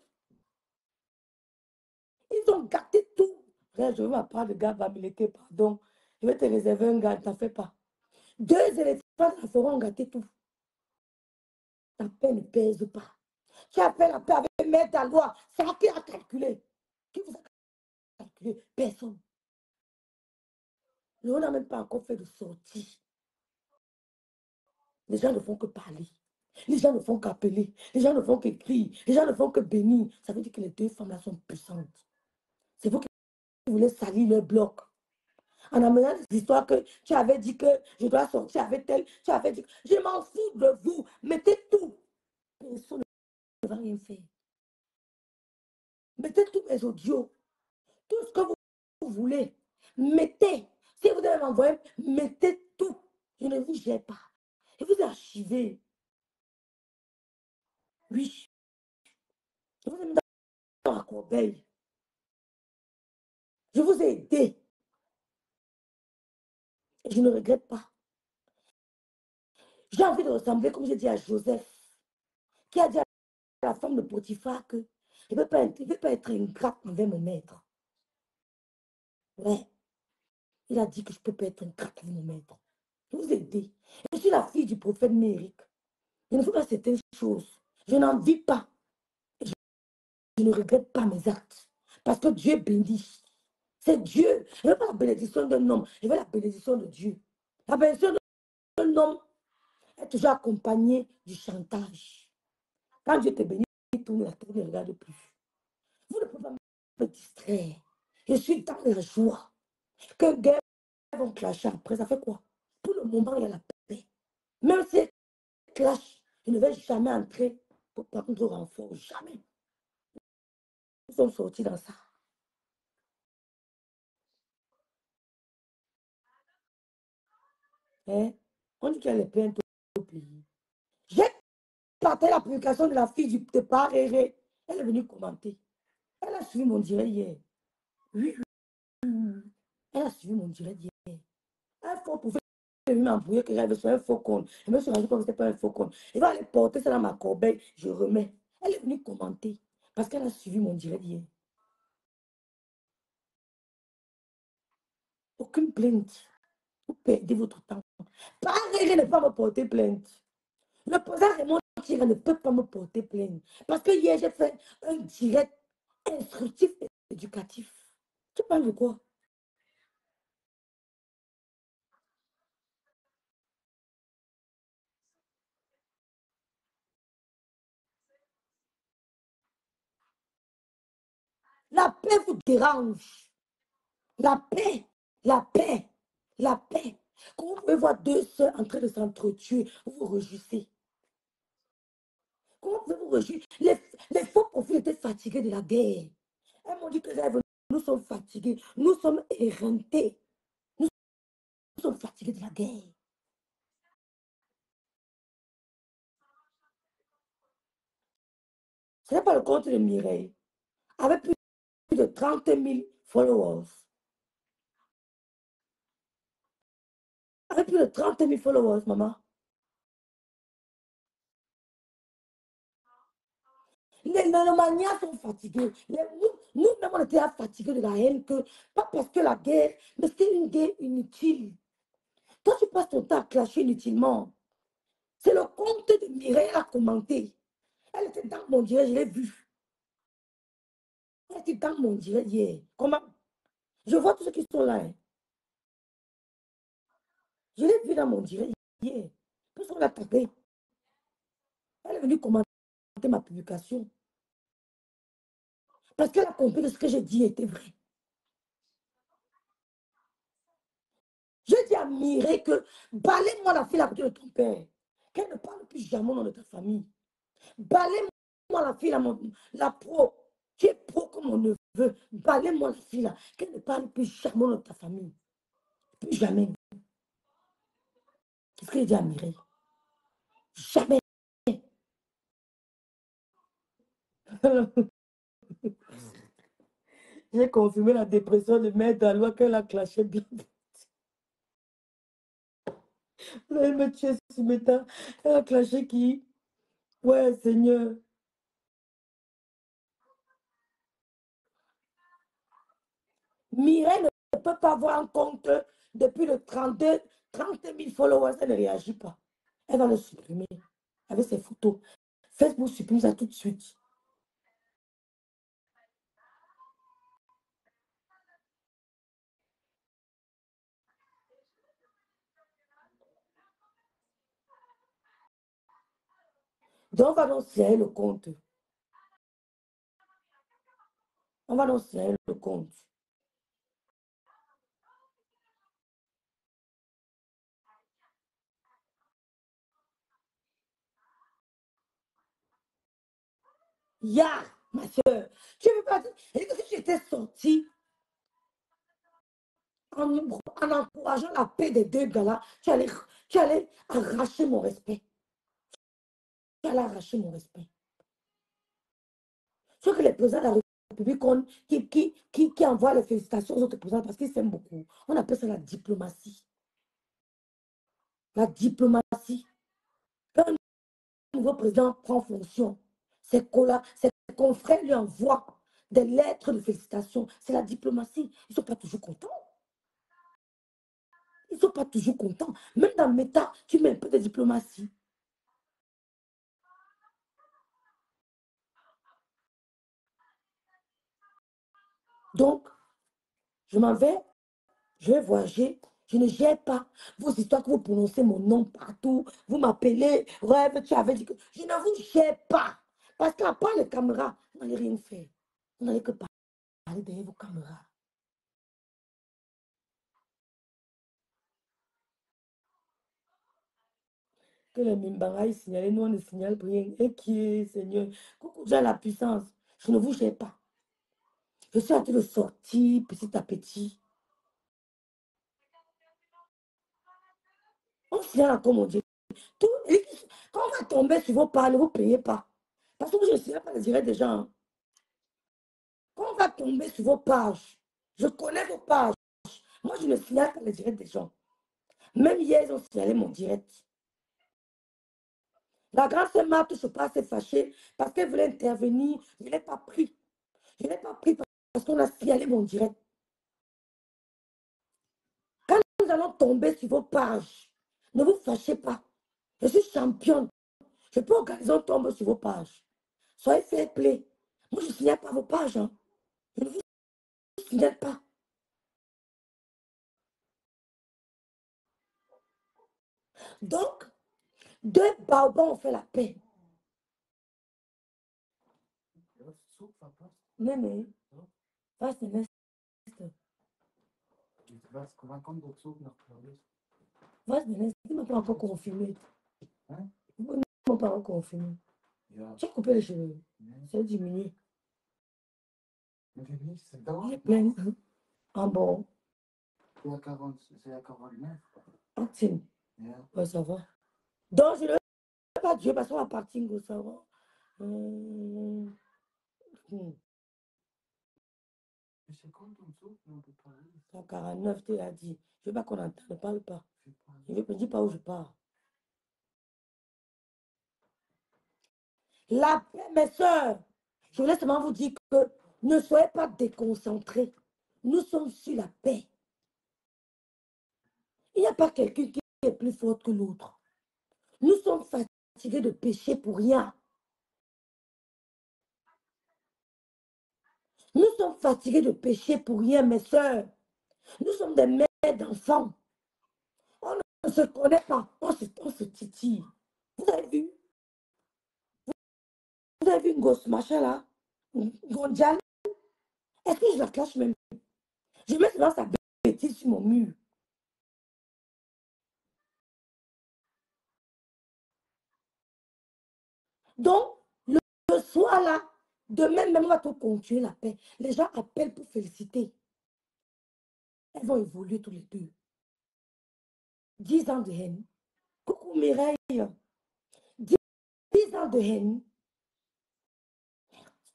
Ils ont gâté tout. Là, je veux ma part de gars va me laisser, pardon. Je vais te réserver un gars, t'en fais pas. Deux éléphants dans la forêt ont gâté tout. Ta paix ne pèse pas. Tu as fait la paix avec Maître à loi. C'est qui a calculé? Qui vous a calculé? Personne. On n'a même pas encore fait de sortie. Les gens ne font que parler. Les gens ne font qu'appeler. Les gens ne font qu'écrire. Les gens ne font que bénir. Ça veut dire que les deux femmes-là sont puissantes. C'est vous qui voulez salir leur bloc. En amenant cette histoire que tu avais dit que je dois sortir avec elle. Tu avais dit que je m'en fous de vous. Mettez tout. Personne ne va rien faire. Mettez tous mes audios. Tout ce que vous, vous voulez. Mettez. Si vous devez m'envoyer, mettez tout. Je ne vous gère pas. Je vous ai archivé. Oui. Je vous ai mis dans la corbeille. Je vous ai aidé. Et je ne regrette pas. J'ai envie de ressembler, comme j'ai dit à Joseph, qui a dit à la femme de Potiphar que il ne peut pas être, il peut pas être ingrat envers mon maître. Ouais. Il a dit que je ne peux pas être ingrat avec mon maître. Je vous ai aidé. Je suis la fille du prophète Méric. Je ne fais pas certaines choses. Je n'en vis pas. Je, je ne regrette pas mes actes. Parce que Dieu bénit. C'est Dieu. Je ne veux pas la bénédiction d'un homme. Je veux la bénédiction de Dieu. La bénédiction d'un homme est toujours accompagnée du chantage. Quand Dieu te bénit, il tourne la tête, ne regarde plus. Vous ne pouvez pas me distraire. Je suis dans la joie. Que guerre vont clasher après, ça fait quoi? Pour le moment, il y a la paix. Même si elle clash, je ne vais jamais entrer pour prendre renfort. Jamais. Nous sommes sortis dans ça. Hein? On dit qu'elle est pleine au pays. J'ai partagé la publication de la fille du départ. Elle est venue commenter. Elle a suivi mon direct hier. Oui, oui, oui. Elle a suivi mon direct hier. Un faux prophète est venu m'embrouiller que j'avais sur un faux compte. Je me suis rendu compte que ce n'était pas un faux compte. Il va aller porter ça dans ma corbeille. Je remets. Elle est venue commenter parce qu'elle a suivi mon direct hier. Aucune plainte. Vous perdez votre temps. Pareil, ne pas me porter plainte. Le président Raymond Thierry ne peut pas me porter plainte. Parce que hier, j'ai fait un direct instructif et éducatif. Tu parles de quoi? La paix vous dérange. La paix, la paix, la paix. Quand vous pouvez voir deux soeurs en train de s'entretuer, vous vous réjouissez. Comment pouvez-vous réjouir? Les, les faux profils étaient fatigués de la guerre. Elles m'ont dit que nous sommes fatigués, nous sommes éreintés. Nous sommes fatigués de la guerre. Ce n'est pas le compte de Mireille. Avec plus de trente mille followers. Avec plus de trente mille followers, maman. Les Lomaniens sont fatigués. Nous-mêmes, on était fatigués de la haine, que, pas parce que la guerre, mais c'était une guerre inutile. Toi, tu passes ton temps à clasher inutilement. C'est le compte de Mireille à commenter. Elle était dans mon direct, je l'ai vu. Elle était dans mon direct hier. Comment? Je vois tous ceux qui sont là. Hein. Je l'ai vu dans mon direct hier. Parce qu'on l'a tapé. Elle est venue commenter ma publication. Parce qu'elle a compris que ce que j'ai dit était vrai. Je dis à Mireille que balaye-moi la fille à côté de ton père. Qu'elle ne parle plus jamais au nom de ta famille. Balaye-moi la fille, la, la pro. Qui est pro comme mon neveu. Balaye-moi la fille là. Qu'elle ne parle plus jamais au nom de ta famille. Plus jamais. Qu'est-ce que j'ai dit à Mireille? Jamais. J'ai confirmé la dépression de Mère Dalois qu'elle a clashé bien. Elle me tuait ce matin. Elle a clashé qui? Ouais, Seigneur. Mireille ne peut pas avoir un compte depuis le trente-deux, trente mille followers. Elle ne réagit pas. Elle va le supprimer avec ses photos. Facebook supprime ça tout de suite. Donc, on va donc serrer le compte. On va donc serrer le compte. Ya, ma soeur, tu ne veux pas dire que si j'étais sortie en, en encourageant la paix des deux gars-là, tu allais, tu allais arracher mon respect. Tu allais arracher mon respect. Ce que les présidents de la République ont, qui, qui, qui, qui envoient les félicitations aux autres présidents parce qu'ils s'aiment beaucoup. On appelle ça la diplomatie. La diplomatie. Quand un nouveau président prend fonction, ses, ses confrères lui envoient des lettres de félicitations. C'est la diplomatie. Ils ne sont pas toujours contents. Ils ne sont pas toujours contents. Même dans Meta, tu mets un peu de diplomatie. Donc, je m'en vais, je vais voyager, je ne gère pas vos histoires que vous prononcez mon nom partout, vous m'appelez, rêve, tu avais dit que... Je ne vous gère pas. Parce qu'à part les caméras, vous n'allez rien faire. Vous n'allez que parler derrière vos caméras. Que les Mimbangaï signalent, nous on ne signale rien. Et qui est, Seigneur? Coucou, j'ai la puissance. Je ne vous gère pas. Je suis en train de sortir petit à petit. On signale comme on dit. Tout, quand on va tomber sur vos pas, ne vous payez pas. Parce que je ne signale pas les directs des gens. Quand on va tomber sur vos pages, je connais vos pages. Moi, je ne signale pas les directs des gens. Même hier, ils ont signalé mon direct. La grande sœur Marthe se passe fâchée parce qu'elle voulait intervenir. Je ne l'ai pas pris. Je ne l'ai pas pris parce qu'on a signalé mon direct. Quand nous allons tomber sur vos pages, ne vous fâchez pas. Je suis championne. Je peux organiser un tombe sur vos pages. Soyez fair play. Moi, je ne signale pas vos pages. Hein. Je ne vous signale pas. Donc, deux baobabs ont fait la paix. Néné, was ist der nächste? Was ist der nächste? Ils ne m'ont pas encore confirmé. Hein? Ils ne m'ont pas encore confirmé. Tu as coupé les cheveux. C'est diminué. Il est plein. Ah bon? C'est à quarante-neuf. Ah, tiens. Ouais, ça va. Donc, je ne vais pas Dieu parce qu'on va partir, ça va. Hum. Hum. C'est quarante-neuf, tu l'as dit. Je ne veux pas qu'on entende, ne parle pas. Je ne dis pas où je pars. La paix, mes soeurs, je voulais seulement vous dire que ne soyez pas déconcentrés. Nous sommes sur la paix. Il n'y a pas quelqu'un qui est plus fort que l'autre. Nous sommes fatigués de pécher pour rien. Nous sommes fatigués de pécher pour rien, mes soeurs. Nous sommes des mères d'enfants. On ne se connaît pas. On se, on se titille. Vous avez vu? Vous avez vu une gosse machin là? Gondial? Est-ce que je la cache même? Je mets souvent sa bêtise sur mon mur. Donc, le, le soir là, demain même, on va tout continuer la paix. Les gens appellent pour féliciter. Elles vont évoluer tous les deux. dix ans de haine. Coucou Mireille. dix ans de haine.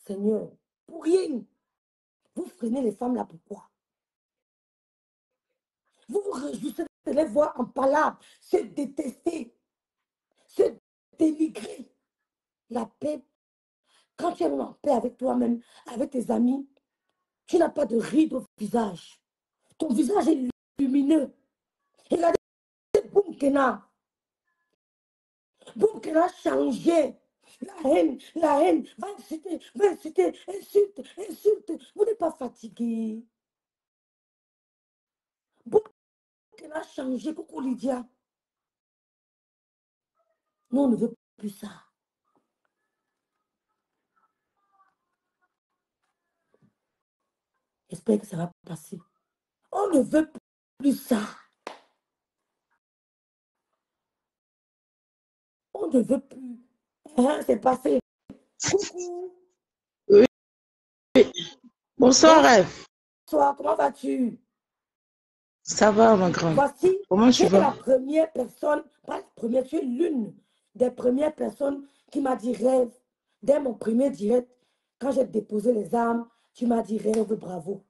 Seigneur, pour rien. Vous freinez les femmes là, pourquoi? Vous vous réjouissez de les voir en palabre, se détester, se dénigrer. La paix, quand tu es en paix avec toi-même, avec tes amis, tu n'as pas de rides au visage. Ton visage est lumineux. Regardez, Boumkena. Boumkena a changé. La haine, la haine, va insulter, va insulter, insulte, insulte. Vous n'êtes pas fatigué. Boumkena a changé, coucou Lydia. Nous, on ne veut plus ça. J'espère que ça va passer. On ne veut plus ça. On ne veut plus. Hein, c'est passé. Coucou. Oui. Bonsoir, Rêve. Bonsoir, comment vas-tu? Ça va, ma grande. Voici, Comment tu tu es vas? la première personne, pas la première, tu es l'une des premières personnes qui m'a dit Rêve. Dès mon premier direct, quand j'ai déposé les armes, tu m'as dit Rêve, bravo.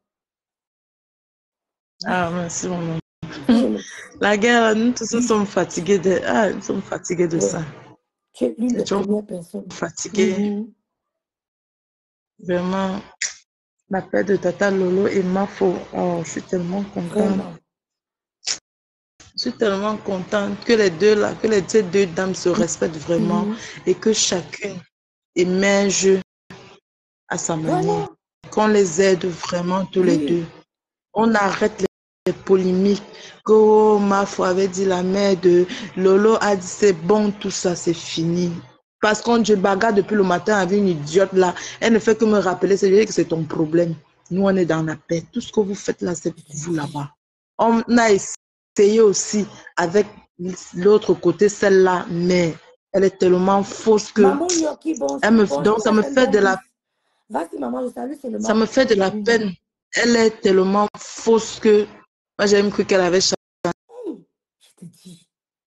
Ah, merci, maman. Oui, La guerre, nous tous nous sommes fatigués de, ah, nous sommes fatigués de ouais. ça. Tu es l'une Nous des sommes premières personnes. fatigués. Mhm. Vraiment, la paix de Tata Lolo et Mafo. Oh, je suis tellement contente. Vraiment. Je suis tellement contente que les deux là, que les ces deux dames se respectent vraiment Mhm. et que chacune émerge à sa manière. Voilà. Qu'on les aide vraiment tous les Oui. deux. On arrête les, les polémiques. Que oh, Mafo avait dit la mère de Lolo a dit c'est bon, tout ça c'est fini. Parce qu'on se bagarre depuis le matin avec une idiote là. Elle ne fait que me rappeler, c'est que c'est ton problème. Nous on est dans la paix. Tout ce que vous faites là, c'est pour vous là-bas. On a essayé aussi avec l'autre côté, celle-là, mais elle est tellement fausse que Maman Yoki, bon, elle me, bon, donc ça me fait de la vas-y, maman, je salue seulement. ça me fait de la Mhm. peine. Elle est tellement fausse que moi j'ai même cru qu'elle avait changé. Hum, Je te dis.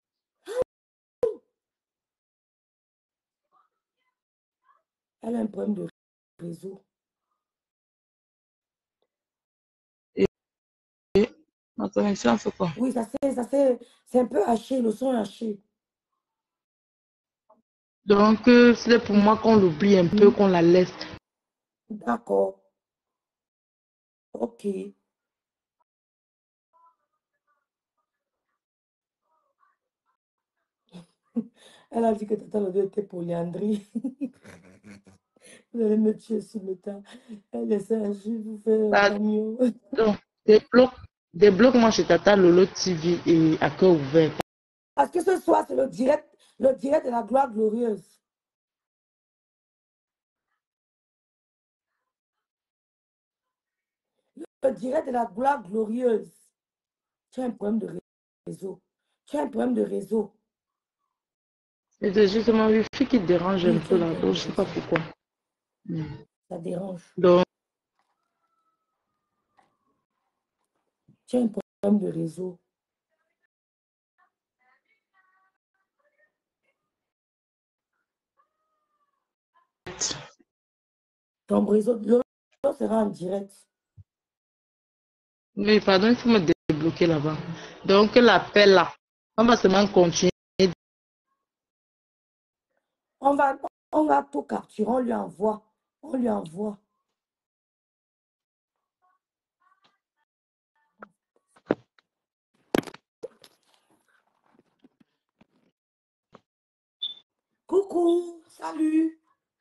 Elle a un problème de réseau. Ma connexion fait quoi? Oui, ça c'est, ça c'est, c'est un peu haché, le son est haché. Donc euh, c'est pour moi qu'on l'oublie un peu, qu'on la laisse. D'accord. Ok. Elle a dit que Tata Lodo était polyandrie. Vous allez me tuer sur le tas. Elle essaie un jour de vous faire un Pardon. camion. Débloque, débloque-moi chez Tata Lolo T V et à cœur ouvert. Parce que ce soir, c'est le direct, le direct de la gloire glorieuse. Le direct de la gloire glorieuse. Tu as un problème de réseau. Tu as un problème de réseau. C'est justement le wifi qui dérange Oui, un tu peu as un là, problème donc de je ne sais pas réseau. pourquoi. Mm. Ça dérange. Donc, Tu as un problème de réseau. Ton réseau, le réseau sera en direct. oui, pardon, il faut me débloquer là-bas. Donc l'appel là, on va seulement continuer. On va, on va tout capturer, on lui envoie. On lui envoie. Coucou, salut.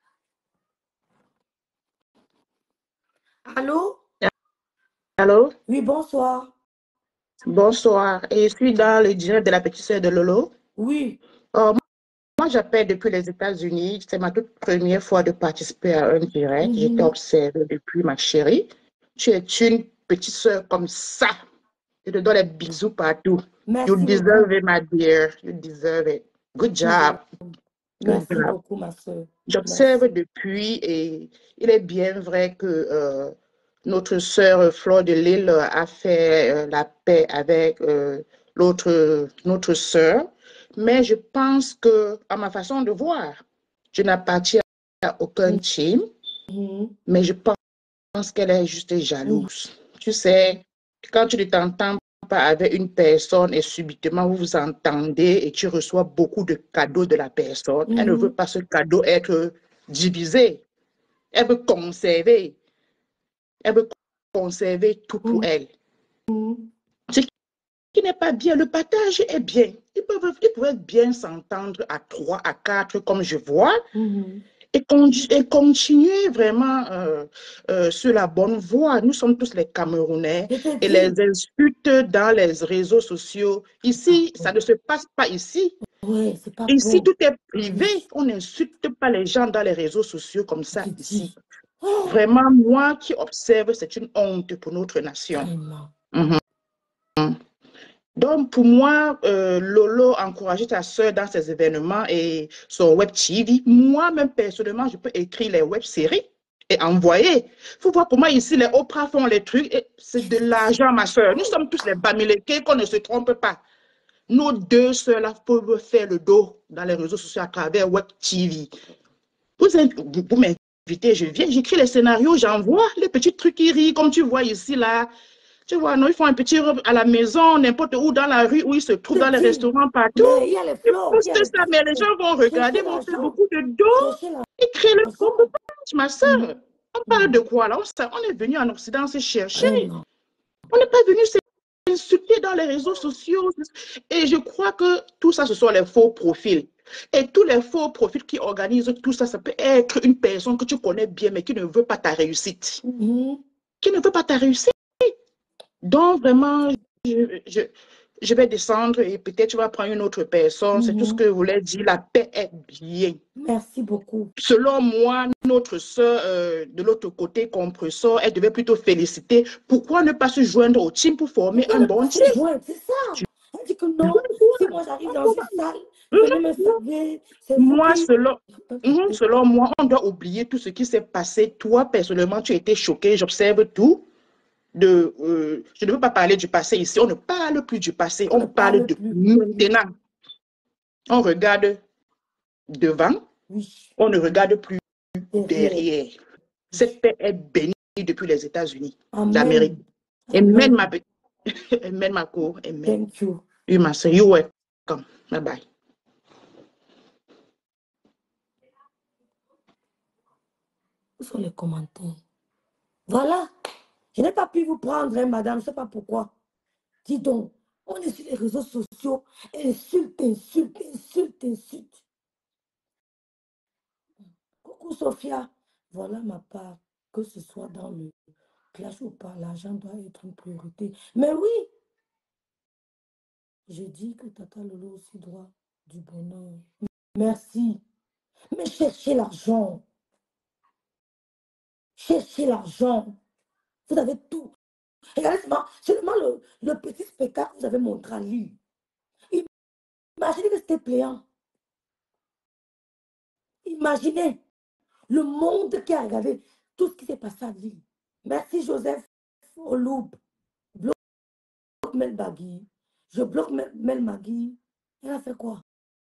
Allô? Allô? Oui, bonsoir. Bonsoir. Et je suis dans le direct de la petite sœur de Lolo. Oui. Euh, moi, j'appelle depuis les États-Unis. C'est ma toute première fois de participer à un direct. J'ai été Mhm. observée depuis, ma chérie. Tu es une petite sœur comme ça. Je te donne des bisous partout. You Merci deserve beaucoup. it, my dear. You deserve it. Good job. Good Merci job. beaucoup, ma soeur. J'observe Merci. depuis et il est bien vrai que euh, notre sœur Fleur de Lille a fait euh, la paix avec euh, l'autre, notre sœur, mais je pense que, à ma façon de voir, je n'appartiens à aucun team. Mm-hmm. Mais je pense qu'elle est juste jalouse. Mm-hmm. Tu sais, quand tu ne t'entends pas avec une personne et subitement vous vous entendez et tu reçois beaucoup de cadeaux de la personne, mm-hmm. elle ne veut pas ce cadeau être divisé. Elle veut conserver. Elle veut conserver tout pour mm-hmm. elle. Mm-hmm. Ce qui n'est pas bien, le partage est bien. Ils peuvent, ils peuvent bien s'entendre à trois, à quatre, comme je vois. Mm-hmm. Et, con et continuer vraiment euh, euh, sur la bonne voie. Nous sommes tous les Camerounais et les insultes dans les réseaux sociaux. Ici, ça ne se passe pas ici. Ouais, c'est pas ici, bon. tout est privé. Oui. On n'insulte pas les gens dans les réseaux sociaux comme ça ici. Oh. Vraiment, moi qui observe, c'est une honte pour notre nation. Mm-hmm. Donc, pour moi, euh, Lolo encourager ta soeur dans ses événements et son web T V. Moi-même, personnellement, je peux écrire les web-séries et envoyer. Il faut voir comment ici, les Oprah font les trucs. C'est de l'argent, ma soeur. Nous sommes tous les Bamileke, qu'on ne se trompe pas. Nos deux soeurs-là peuvent faire le dos dans les réseaux sociaux à travers web T V. Vous, vous m'invitez, je viens, j'écris les scénarios, j'envoie les petits trucs qui rient, comme tu vois ici, là. Tu vois, non, ils font un petit robe à la maison, n'importe où, dans la rue, où ils se trouvent, dans les restaurants, partout. Mais il y a les fleurs. Ils postent ça, mais les gens vont regarder, vont faire beaucoup de dos. Ils créent le compte, ma soeur. Mm. On parle mm. de quoi, là? On, on est venu en Occident se chercher. Mm. On n'est pas venu s'insulter dans les réseaux sociaux. Et je crois que tout ça, ce sont les faux profils. Et tous les faux profils qui organisent tout ça, ça peut être une personne que tu connais bien, mais qui ne veut pas ta réussite. Mm. Qui ne veut pas ta réussite. Donc, vraiment, je, je, je vais descendre et peut-être tu vas prendre une autre personne. Mm-hmm. C'est tout ce que je voulais dire. La paix est bien. Merci beaucoup. Selon moi, notre soeur euh, de l'autre côté, compresseur, elle devait plutôt féliciter. Pourquoi ne pas se joindre au team pour former un bon team? C'est ça. Tu... Elle dit que non. Si moi j'arrive dans une salle, venez me saluer. Moi, selon, mm-hmm, selon moi, on doit oublier tout ce qui s'est passé. Toi, personnellement, tu as été choqué. J'observe tout. De, euh, je ne veux pas parler du passé ici, on ne parle plus du passé, on, on parle, parle de maintenant. On regarde devant, oui. On ne regarde plus derrière. derrière. Cette paix est bénie depuis les États-Unis d'Amérique. Amen, ma petite. Amen, ma cour. Amen. Thank you. You must say, you welcome. Bye bye. Où sont les commentaires? Voilà. Je n'ai pas pu vous prendre, hein, madame, je ne sais pas pourquoi. Dis donc, on est sur les réseaux sociaux, insulte, insulte, insulte, insulte. Coucou Sophia, voilà ma part, que ce soit dans le clash ou pas, l'argent doit être une priorité. Mais oui, je dis que Tata Lolo aussi droit du bonheur. Merci. Mais cherchez l'argent. Cherchez l'argent. Vous avez tout. Regardez seulement, seulement le, le petit spectacle que vous avez montré à Lille. Imaginez que c'était payant. Imaginez le monde qui a regardé tout ce qui s'est passé à Lille. Merci Joseph Oloub. Bloque Mel Bagui. Je bloque Mel, Mel Magui. Elle a fait quoi?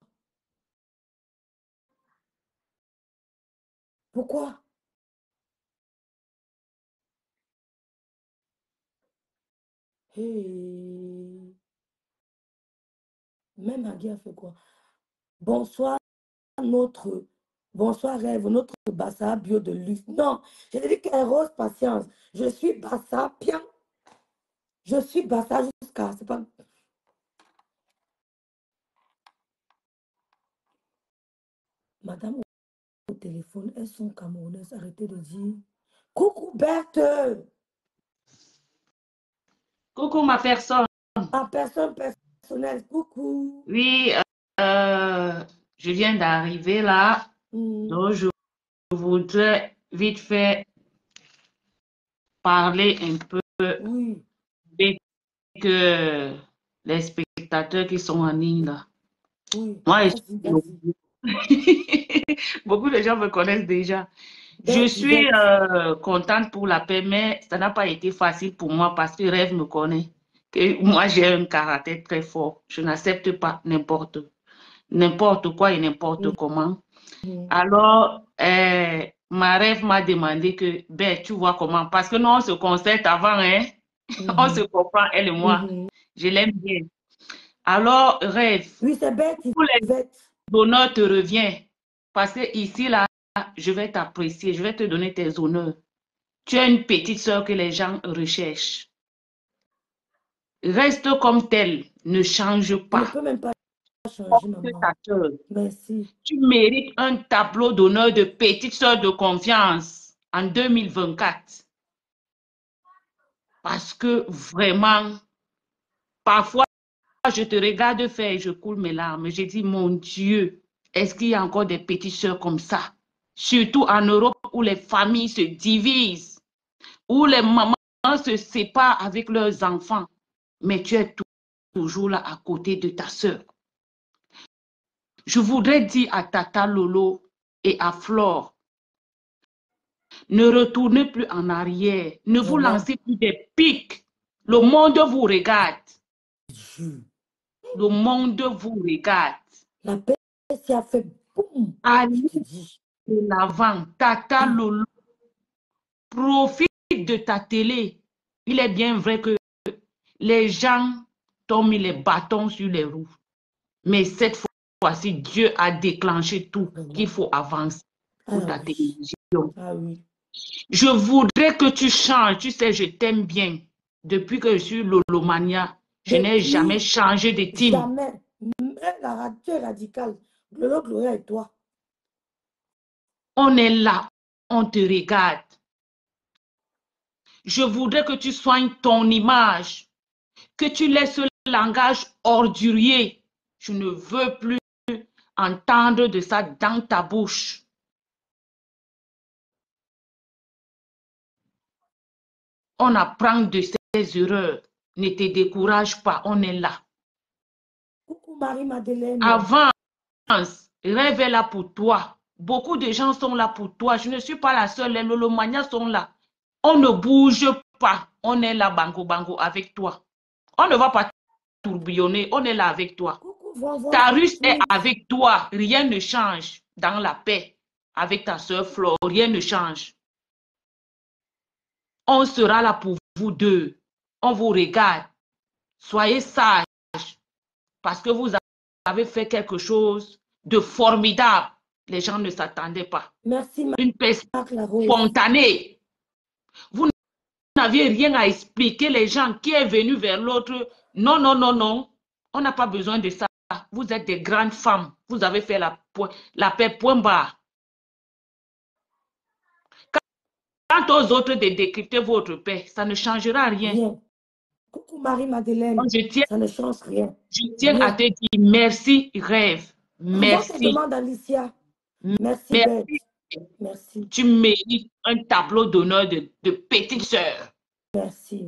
Pourquoi? Hey. Même Magui a fait quoi? Bonsoir, notre... Bonsoir, Rêve, notre Bassa bio de luxe. Non, je l'ai dit qu'elle rose patience. Je suis Bassa, bien. Je suis Bassa jusqu'à... C'est pas... Madame, au téléphone, elles sont camerounaises. Arrêtez de dire... Coucou, Berthe. Coucou, ma personne. Ma personne personnelle, coucou. Oui, euh, je viens d'arriver là. Mm. Donc, je voudrais vite fait parler un peu oui. avec euh, les spectateurs qui sont en ligne là. Oui. Moi, je... beaucoup de gens me connaissent déjà. Je suis euh, contente pour la paix, mais ça n'a pas été facile pour moi parce que Rêve me connaît. Que moi, j'ai un caractère très fort. Je n'accepte pas n'importe n'importe quoi et n'importe mm. comment. Mm. Alors, euh, ma rêve m'a demandé que, ben, tu vois comment, parce que nous, on se concerte avant, hein. Mhm. On se comprend, elle et moi. Mhm. Je l'aime bien. Alors, rêve, Oui, c'est bête, tous les Yvette. honneurs te reviennent. Parce que ici, là, je vais t'apprécier, je vais te donner tes honneurs. Tu es une petite sœur que les gens recherchent. Reste comme telle, ne change Je ne pas. peux même pas changer, Comme maman. ta sœur. Merci. Tu mérites un tableau d'honneur de petite sœur de confiance en deux mille vingt-quatre. Parce que vraiment, parfois, je te regarde faire et je coule mes larmes. Je dis, mon Dieu, est-ce qu'il y a encore des petites sœurs comme ça? Surtout en Europe où les familles se divisent, où les mamans se séparent avec leurs enfants. Mais tu es toujours là à côté de ta sœur. Je voudrais dire à Tata Lolo et à Flore, ne retournez plus en arrière, ne vous Vraiment. lancez plus des pics. Le monde vous regarde. Jure. Le monde vous regarde. La paix s'y a fait boum. Allez Je te dis. de l'avant. Tata Lolo, profite de ta télé. Il est bien vrai que les gens t'ont mis les bâtons sur les roues. Mais cette fois-ci, Dieu a déclenché tout qu'il faut avancer pour Ah ta oui. télévision. Ah oui. Je voudrais que tu changes. Tu sais, je t'aime bien. Depuis que je suis Lolomania, je n'ai Depuis, jamais changé de team. jamais. Mais la radio est radicale. Glolo, Gloria et toi. On est là, on te regarde. Je voudrais que tu soignes ton image, que tu laisses le langage ordurier. Je ne veux plus entendre de ça dans ta bouche. On apprend de ses erreurs. Ne te décourage pas, on est là. Coucou Marie-Madeleine. Avance, rêve est là pour toi. Beaucoup de gens sont là pour toi. Je ne suis pas la seule, les Lolomanias sont là. On ne bouge pas. On est là, bango, bango, avec toi. On ne va pas tourbillonner, on est là avec toi. Coucou, Vonvon. Ta russe est Oui. avec toi. Rien ne change dans la paix. Avec ta soeur Flore, rien ne change. On sera là pour vous deux. On vous regarde. Soyez sages parce que vous avez fait quelque chose de formidable. Les gens ne s'attendaient pas. Merci, Ma- Une paix Marc Larose. spontanée. Vous n'aviez rien à expliquer les gens qui est venu vers l'autre. Non, non, non, non. On n'a pas besoin de ça. Vous êtes des grandes femmes. Vous avez fait la, la paix point barre. Quant aux autres de décrypter votre paix, ça ne changera rien. Rien. Coucou Marie-Madeleine. Donc, je tiens, Ça ne change rien. je tiens Rien. à te dire merci, rêve. Envoie tes Merci. demandes, Alicia. Merci, Merci. Bête. Merci. Tu mérites un tableau d'honneur de, de petite sœur. Merci.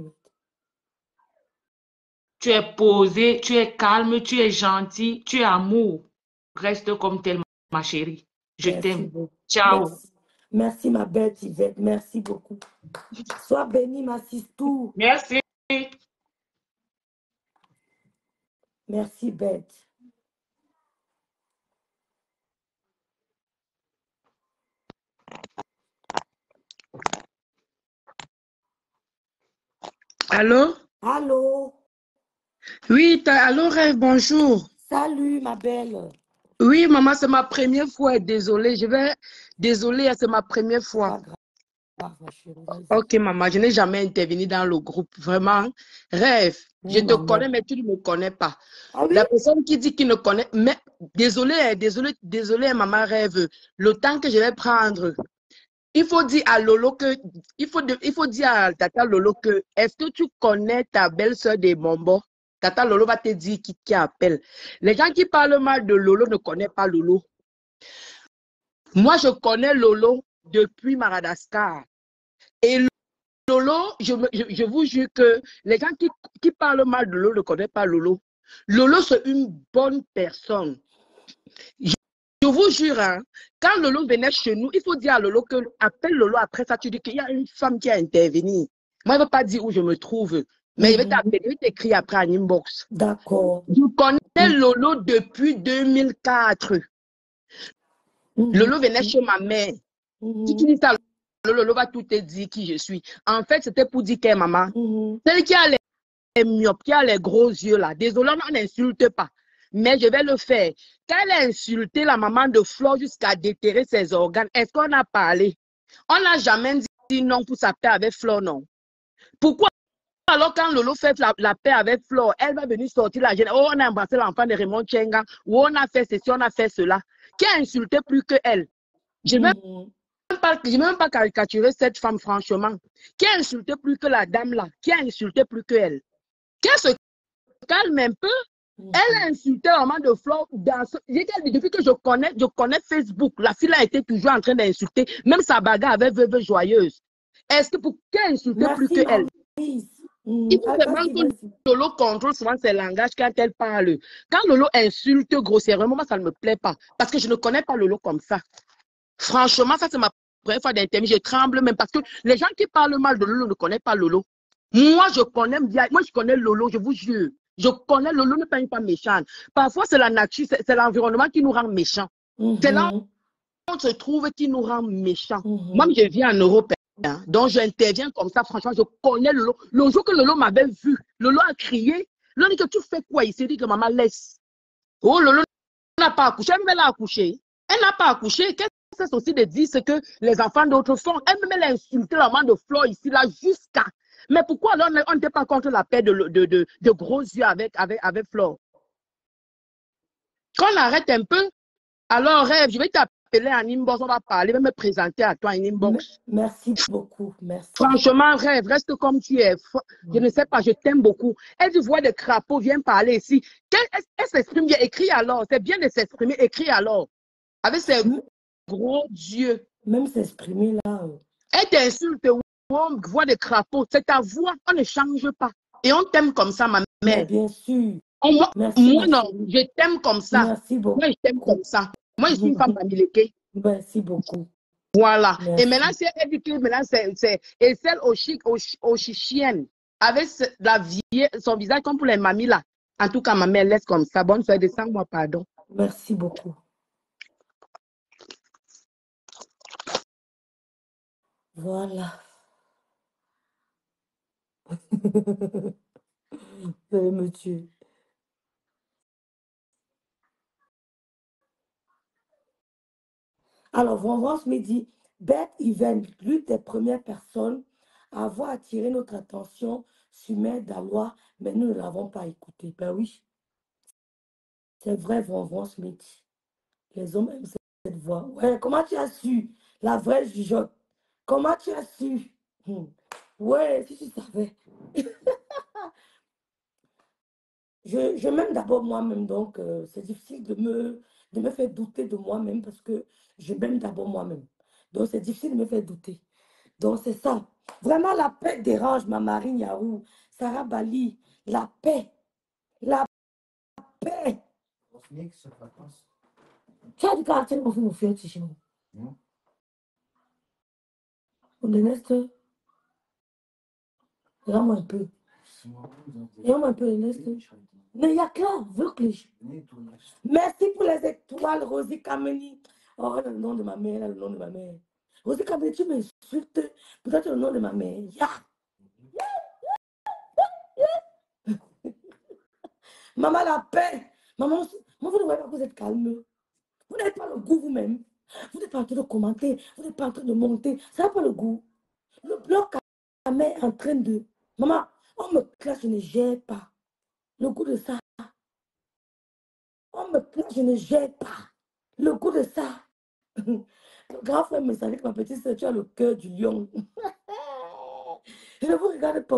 Tu es posé, tu es calme, tu es gentil, tu es amour. Reste comme tel, ma chérie. Je Merci t'aime. beaucoup. Ciao. Merci. Merci, ma bête Yvette. Merci beaucoup. Sois bénie, ma sistou. Merci. Merci, bête. Allô? Allô? Oui, t'as- allô, Rêve, bonjour. Salut, ma belle. Oui, maman, c'est ma première fois. Désolée, je vais... Désolée, c'est ma première Pas fois. grave, ma chérie. Vas-y. Ok, maman, je n'ai jamais intervenu dans le groupe. Vraiment, Rêve, je Oui, te maman. connais, mais tu ne me connais pas. Ah oui? La personne qui dit qu'il ne connaît... Mais, désolée, désolée, désolée, maman, Rêve. Le temps que je vais prendre... Il faut dire à Lolo que, il faut, de- il faut dire à Tata Lolo que, est-ce que tu connais ta belle-sœur des Mombo? Tata Lolo va te dire qui, qui appelle. Les gens qui parlent mal de Lolo ne connaissent pas Lolo. Moi, je connais Lolo depuis Madagascar. Et Lolo, je, me- je, je vous jure que les gens qui, qui parlent mal de Lolo ne connaissent pas Lolo. Lolo, c'est une bonne personne. Je vous jure, hein, quand Lolo venait chez nous, il faut dire à Lolo que, appelle Lolo après ça, tu dis qu'il y a une femme qui a intervenu. Moi, je ne veux pas dire où je me trouve, mais je vais Mhm. t'appeler, je vais t'écrire après en inbox. D'accord. Je connais Lolo depuis deux mille quatre. Mhm. Lolo venait chez ma mère. Mm-hmm. Si tu dis ça, Lolo va tout te dire qui je suis. En fait, c'était pour dire qu'elle, maman, mm-hmm. celle qui a les, les myopes, qui a les gros yeux là, désolé, on n'insulte pas. Mais je vais le faire. Quand elle a insulté la maman de Flo jusqu'à déterrer ses organes, est-ce qu'on a parlé? On n'a jamais dit non pour sa paix avec Flo, non. Pourquoi? Alors quand Lolo fait la, la paix avec Flo, elle va venir sortir la gêne. Oh, on a embrassé l'enfant de Raymond Tchenga. Ou on a fait ceci, on a fait cela. Qui a insulté plus que elle? Je ne mm. vais même pas caricaturer cette femme, franchement. Qui a insulté plus que la dame là? Qui a insulté plus que elle? Qu'elle se calme un peu. Mm. Elle a insulté la maman de Flo. Dans ce... Depuis que je connais, je connais Facebook, la fille a été toujours en train d'insulter. Même sa bagarre avec Veuve Joyeuse. Est-ce que pour qui a insulté plus que elle? Mmh. Il faut vraiment que Lolo contrôle souvent ses langages quand elle parle. Quand Lolo insulte grossièrement, moi, ça ne me plaît pas. Parce que je ne connais pas Lolo comme ça. Franchement, ça, c'est ma première fois d'interview. Je tremble même parce que les gens qui parlent mal de Lolo ne connaissent pas Lolo. Moi, je connais bien. Moi, je connais Lolo, je vous jure. Je connais Lolo, ne pas méchant. Parfois, c'est la nature, c'est l'environnement qui nous rend méchants. Mmh. C'est là où on se trouve qui nous rend méchants. Mmh. Moi, je vis en Europe. Donc, j'interviens comme ça, franchement, je connais Lolo. Le jour que Lolo m'avait vu, Lolo a crié. Lolo dit que tu fais quoi? Il s'est dit que maman laisse. Oh, Lolo n'a pas accouché, elle a accouché. Elle n'a pas accouché. Qu'est-ce que c'est aussi de dire ce que les enfants d'autres font? Elle-même, elle a insulté la maman de Flo ici, là, jusqu'à. Mais pourquoi alors on n'était pas contre la paix de, de, de, de gros yeux avec, avec, avec Flo? Qu'on arrête un peu, alors rêve, je vais t'appeler en inbox, on va parler, me présenter à toi en inbox. Merci beaucoup, merci. Franchement, rêve, reste comme tu es. Je ne sais pas, je t'aime beaucoup. Elle dit, voix de crapaud, viens parler ici. Elle, elle s'exprime bien, écrit alors. C'est bien de s'exprimer, écrit alors. Avec ses mmh. gros yeux. Même s'exprimer là. Elle t'insulte, voix de crapaud. C'est ta voix, on ne change pas. Et on t'aime comme ça, ma mère. Mais bien sûr. On, moi, merci, moi merci. non, je t'aime comme ça. Merci beaucoup. Moi, je t'aime comme ça. Moi, je suis une femme bamileke. Merci beaucoup. Voilà. Merci. Et maintenant, c'est éduqué, maintenant, c'est et celle au chic, au, au chichienne, avec la vieille, son visage comme pour les mamies là. En tout cas, ma mère laisse comme ça. Bonne soirée, descends-moi, pardon. Merci beaucoup. Voilà. Vous allez me tuer. Alors, Vonvance me dit, Beth Even, l'une des premières personnes à avoir attiré notre attention sur Mère Dalois, mais nous ne l'avons pas écouté. Ben oui, c'est vrai, Vonvance me dit. Les hommes aiment cette voix. Ouais, comment tu as su? La vraie jugeote. Comment tu as su? Hmm. Ouais, si tu savais. je je m'aime d'abord moi-même, donc euh, c'est difficile de me, de me faire douter de moi-même parce que je m'aime d'abord moi-même. Donc c'est difficile de me faire douter. Donc c'est ça. Vraiment, la paix dérange ma Marine Yarou, Sarah Bali. La paix. La paix. Tu as dit quartier, on fait mon fier, chez nous. On est nest. Regarde-moi un peu. Regarde-moi un peu, Ernest. Mais il y a clair, wirklich. Merci pour les étoiles, Rosie Kameni. Oh, elle a le nom de ma mère, elle a le nom de ma mère. Rosie Kameni, tu m'insultes. Peut-être le nom de ma mère. Ya. Maman, la paix. Maman, moi, vous ne voyez pas que vous êtes calme. Vous n'avez pas le goût vous-même. Vous n'êtes pas en train de commenter. Vous n'êtes pas en train de monter. Ça n'a pas le goût. Le bloc à ma mère est en train de... Maman, on me classe, je ne gère pas. Le goût de ça. On me classe, je ne gère pas. Le goût de ça. Le grand frère me savait que ma petite soeur, tu as le cœur du lion. Je ne vous regarde pas.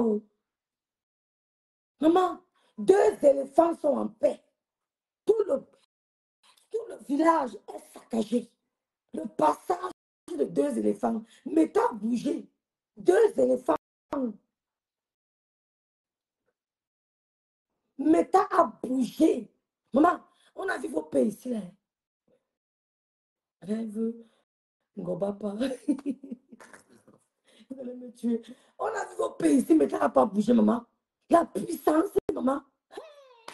Maman, deux éléphants sont en paix. Tout le, tout le village est saccagé. Le passage de deux éléphants. Mais t'as bougé. Deux éléphants. Mais t'as à bouger. Maman, on a vu vos pays ici. Là. Rêve. Ngobapa. Vous allez me tuer. On a vu vos pays ici, mais t'as pas bougé, maman. La puissance, maman.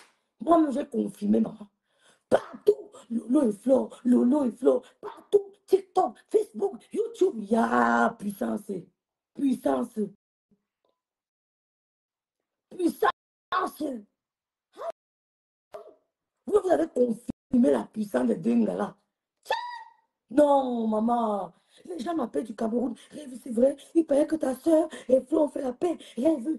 Moi, j'ai confirmé, maman. Partout. Lolo et Flo. Lolo et Flo. Partout. TikTok, Facebook, YouTube. Il y a puissance. Puissance. Puissance. Vous, vous avez confirmé la puissance de Dinga là. Non, maman. Les gens m'appellent du Cameroun. Rêve, c'est vrai. Il paraît que ta soeur et Flo ont fait la paix. Rêve.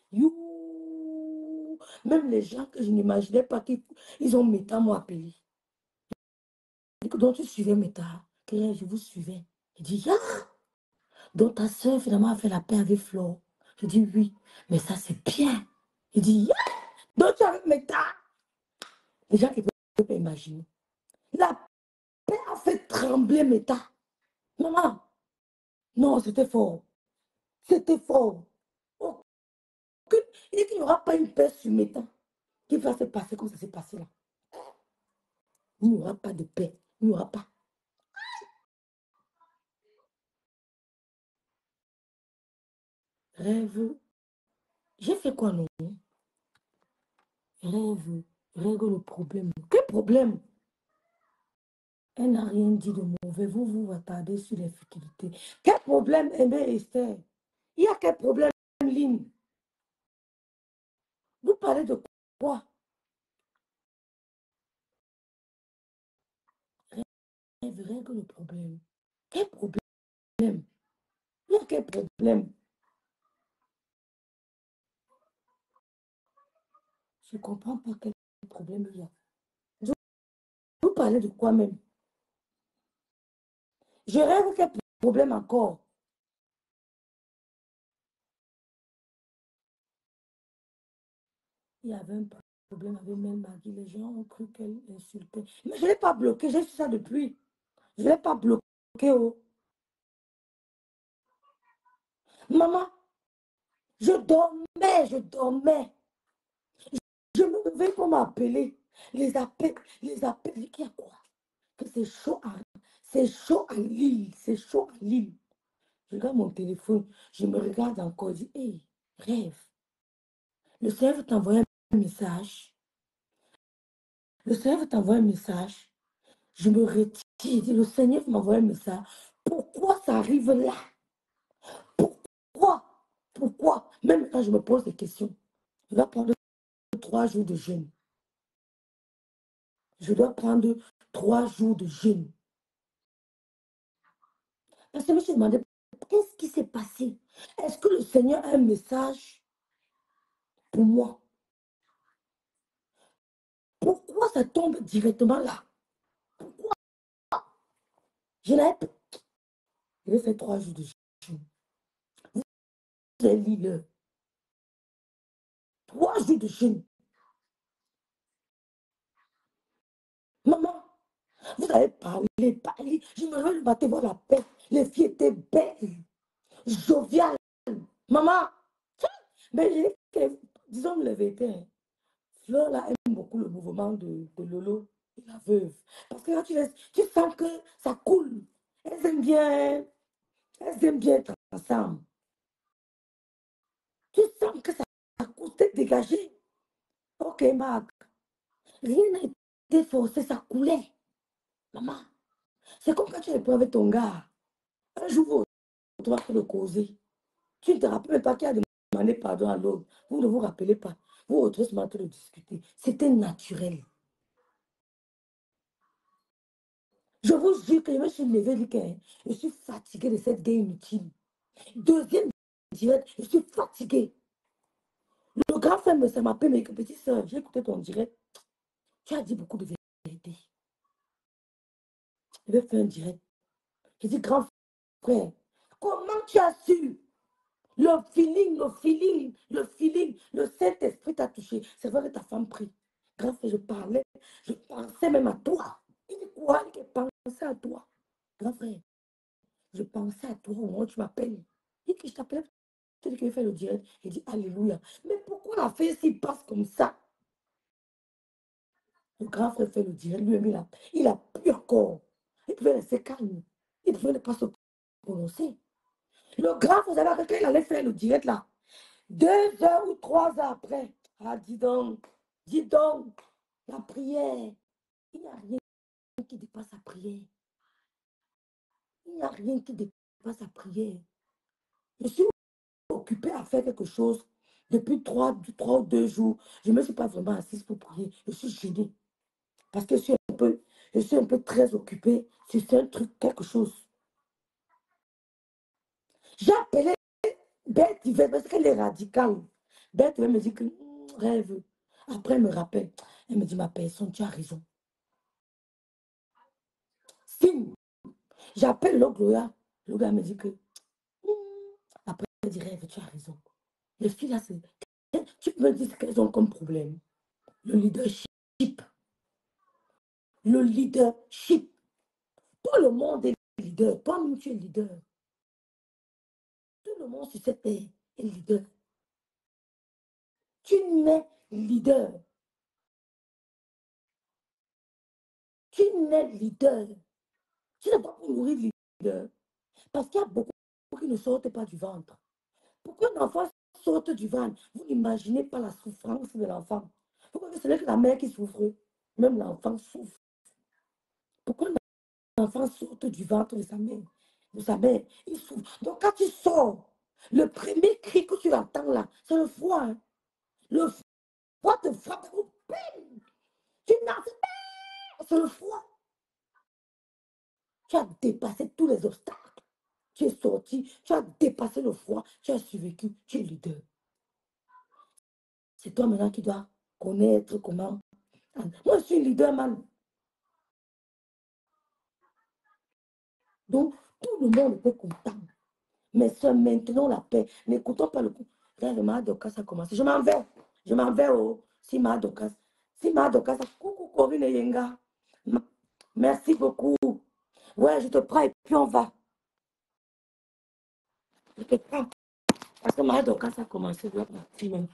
You. Même les gens que je n'imaginais pas qu'ils ils ont Meta m'ont appelé. Donc tu suivais Meta. Que je vous suivais. Il dit, ah. Donc ta soeur finalement a fait la paix avec Flo. Je dis oui. Mais ça c'est bien. Il dit, yeah. Donc tu es avec Meta. Les gens qui ne peuvent pas imaginer. La paix a fait trembler Meta. Maman. Non, c'était fort. C'était fort. Oh, que, il dit qu'il n'y aura pas une paix sur Meta qui va se passer comme ça s'est passé là. Il n'y aura pas de paix. Il n'y aura pas. Rêve. J'ai fait quoi, non? Rêve. Règle le problème. Quel problème? Elle n'a rien dit de mauvais. Vous vous attardez sur les futilités. Quel problème, Aimé Esther? Il y a quel problème, Lynn? Vous parlez de quoi? Rêve, règle le problème. Quel problème? Il y a quel problème? Je ne comprends pas quel problème il y a. Je, vous parlez de quoi même? Je rêve quel problème encore? Il y avait un problème avec Mel Magui. Les gens ont cru qu'elle insultait. Mais je ne l'ai pas bloqué. J'ai fait ça depuis. Je ne l'ai pas bloqué. Oh. Maman, je dormais, je dormais. Je me réveille pour m'appeler. Les appels, les appels, il y a quoi? Que c'est chaud à, c'est chaud à Lille, c'est chaud à Lille. Je regarde mon téléphone, je me regarde encore, je dis, hey, rêve. Le Seigneur t'envoie un message. Le Seigneur t'envoie un message. Je me retire, je dis, le Seigneur m'envoie un message. Pourquoi ça arrive là? Pourquoi? Pourquoi? Même quand je me pose des questions, je dois prendre trois jours de jeûne. Je dois prendre trois jours de jeûne. Parce que je me suis demandé, qu'est-ce qui s'est passé? Est-ce que le Seigneur a un message pour moi? Pourquoi ça tombe directement là? Pourquoi? Je n'avais pas. Je vais faire trois jours de jeûne. Vous allez lire. Trois jours de jeûne. Maman, vous avez parlé, parlé. Je me réveille le matin voir la paix. Les filles étaient belles, joviales. Maman, mais je, disons la vérité. Fleur là aime beaucoup le mouvement de, de Lolo et la veuve. Parce que là, tu, laisses, tu sens que ça coule. Elles aiment bien, elles aiment bien être ensemble. Tu sens que ça, ça coule, c'est dégagé. Ok, Marc. Rien n'a été forcé, ça coulait. Maman, c'est comme quand tu es avec ton gars. Un jour, tu vas faire le causer. Tu ne te rappelles pas qui a demandé pardon à l'autre. Vous ne vous rappelez pas. Vous retrouvez ce matin de discuter. C'était naturel. Je vous jure que je me suis levée, dit que je suis fatiguée de cette guerre inutile. Deuxième direct, je suis fatiguée. Le grand frère me s'est m'appelé, mais petite soeur, j'ai écouté ton direct. Tu as dit beaucoup de vérité. Je vais faire un direct. Je dis, grand frère, comment tu as su? Le feeling, le feeling, le feeling, le Saint-Esprit t'a touché. C'est vrai que ta femme prie. Grand frère, je parlais, je pensais même à toi. Il dit quoi? Il pensait à toi. Grand frère, je pensais à toi au moment où tu m'appelles. Il dit que je t'appelle. Tu dis qu'il fait le direct. Il dit Alléluia. Mais pourquoi la fille s'il passe comme ça? Le grand frère fait le direct. Lui-même, il a, il a pu encore. Il pouvait rester calme. Il pouvait ne pas se prononcer. Le grand frère, vous savez, quand il allait faire le direct là, deux heures ou trois heures après, ah, dis donc, dis donc, la prière. Il n'y a rien qui dépasse la prière. Il n'y a rien qui dépasse la prière. Je suis occupée à faire quelque chose depuis trois, trois ou deux jours. Je ne me suis pas vraiment assise pour prier. Je suis gênée. Parce que je suis un peu, je suis un peu très occupée. C'est un truc, quelque chose. J'ai appelé Bête Yvette parce qu'elle est radicale. Bête Yvette me dit que hum, rêve. Après, elle me rappelle. Elle me dit, ma personne, tu as raison. Si j'appelle le Gloria, le gars me dit que hum, après, elle dit rêve, tu as raison. Les filles là, c'est. Tu me dis ce qu'elles ont comme problème. Le leadership. Le leadership. Tout le monde est leader. Toi-même, tu es leader. Tout le monde sur cette terre est leader. Tu n'es leader. Tu n'es leader. Tu n'es pas pour nourrir leader. Parce qu'il y a beaucoup qui ne sortent pas du ventre. Pourquoi un enfant sorte du ventre? Vous n'imaginez pas la souffrance de l'enfant. Pourquoi ce n'est que la mère qui souffre? Même l'enfant souffre. Pourquoi l'enfant sorte du ventre de sa mère? De sa mère, il souffre. Donc quand tu sors, le premier cri que tu entends là, c'est le froid. Hein? Le froid te frappe. Tu n'as pas. C'est le froid. Tu as dépassé tous les obstacles. Tu es sorti, tu as dépassé le froid, tu as survécu, tu es leader. C'est toi maintenant qui dois connaître comment. Moi, je suis leader, man. Donc, tout le monde était content. Mais c'est maintenant la paix. N'écoutons pas le coup. Là, le Madokas a commencé. Je m'en vais. Je m'en vais. Oh. Si Madokas. Si Madokas a. Coucou, Corinne et Yenga. Merci beaucoup. Ouais, je te prends et puis on va. Je te prends. Parce que Madokas a commencé. Je dois partir même.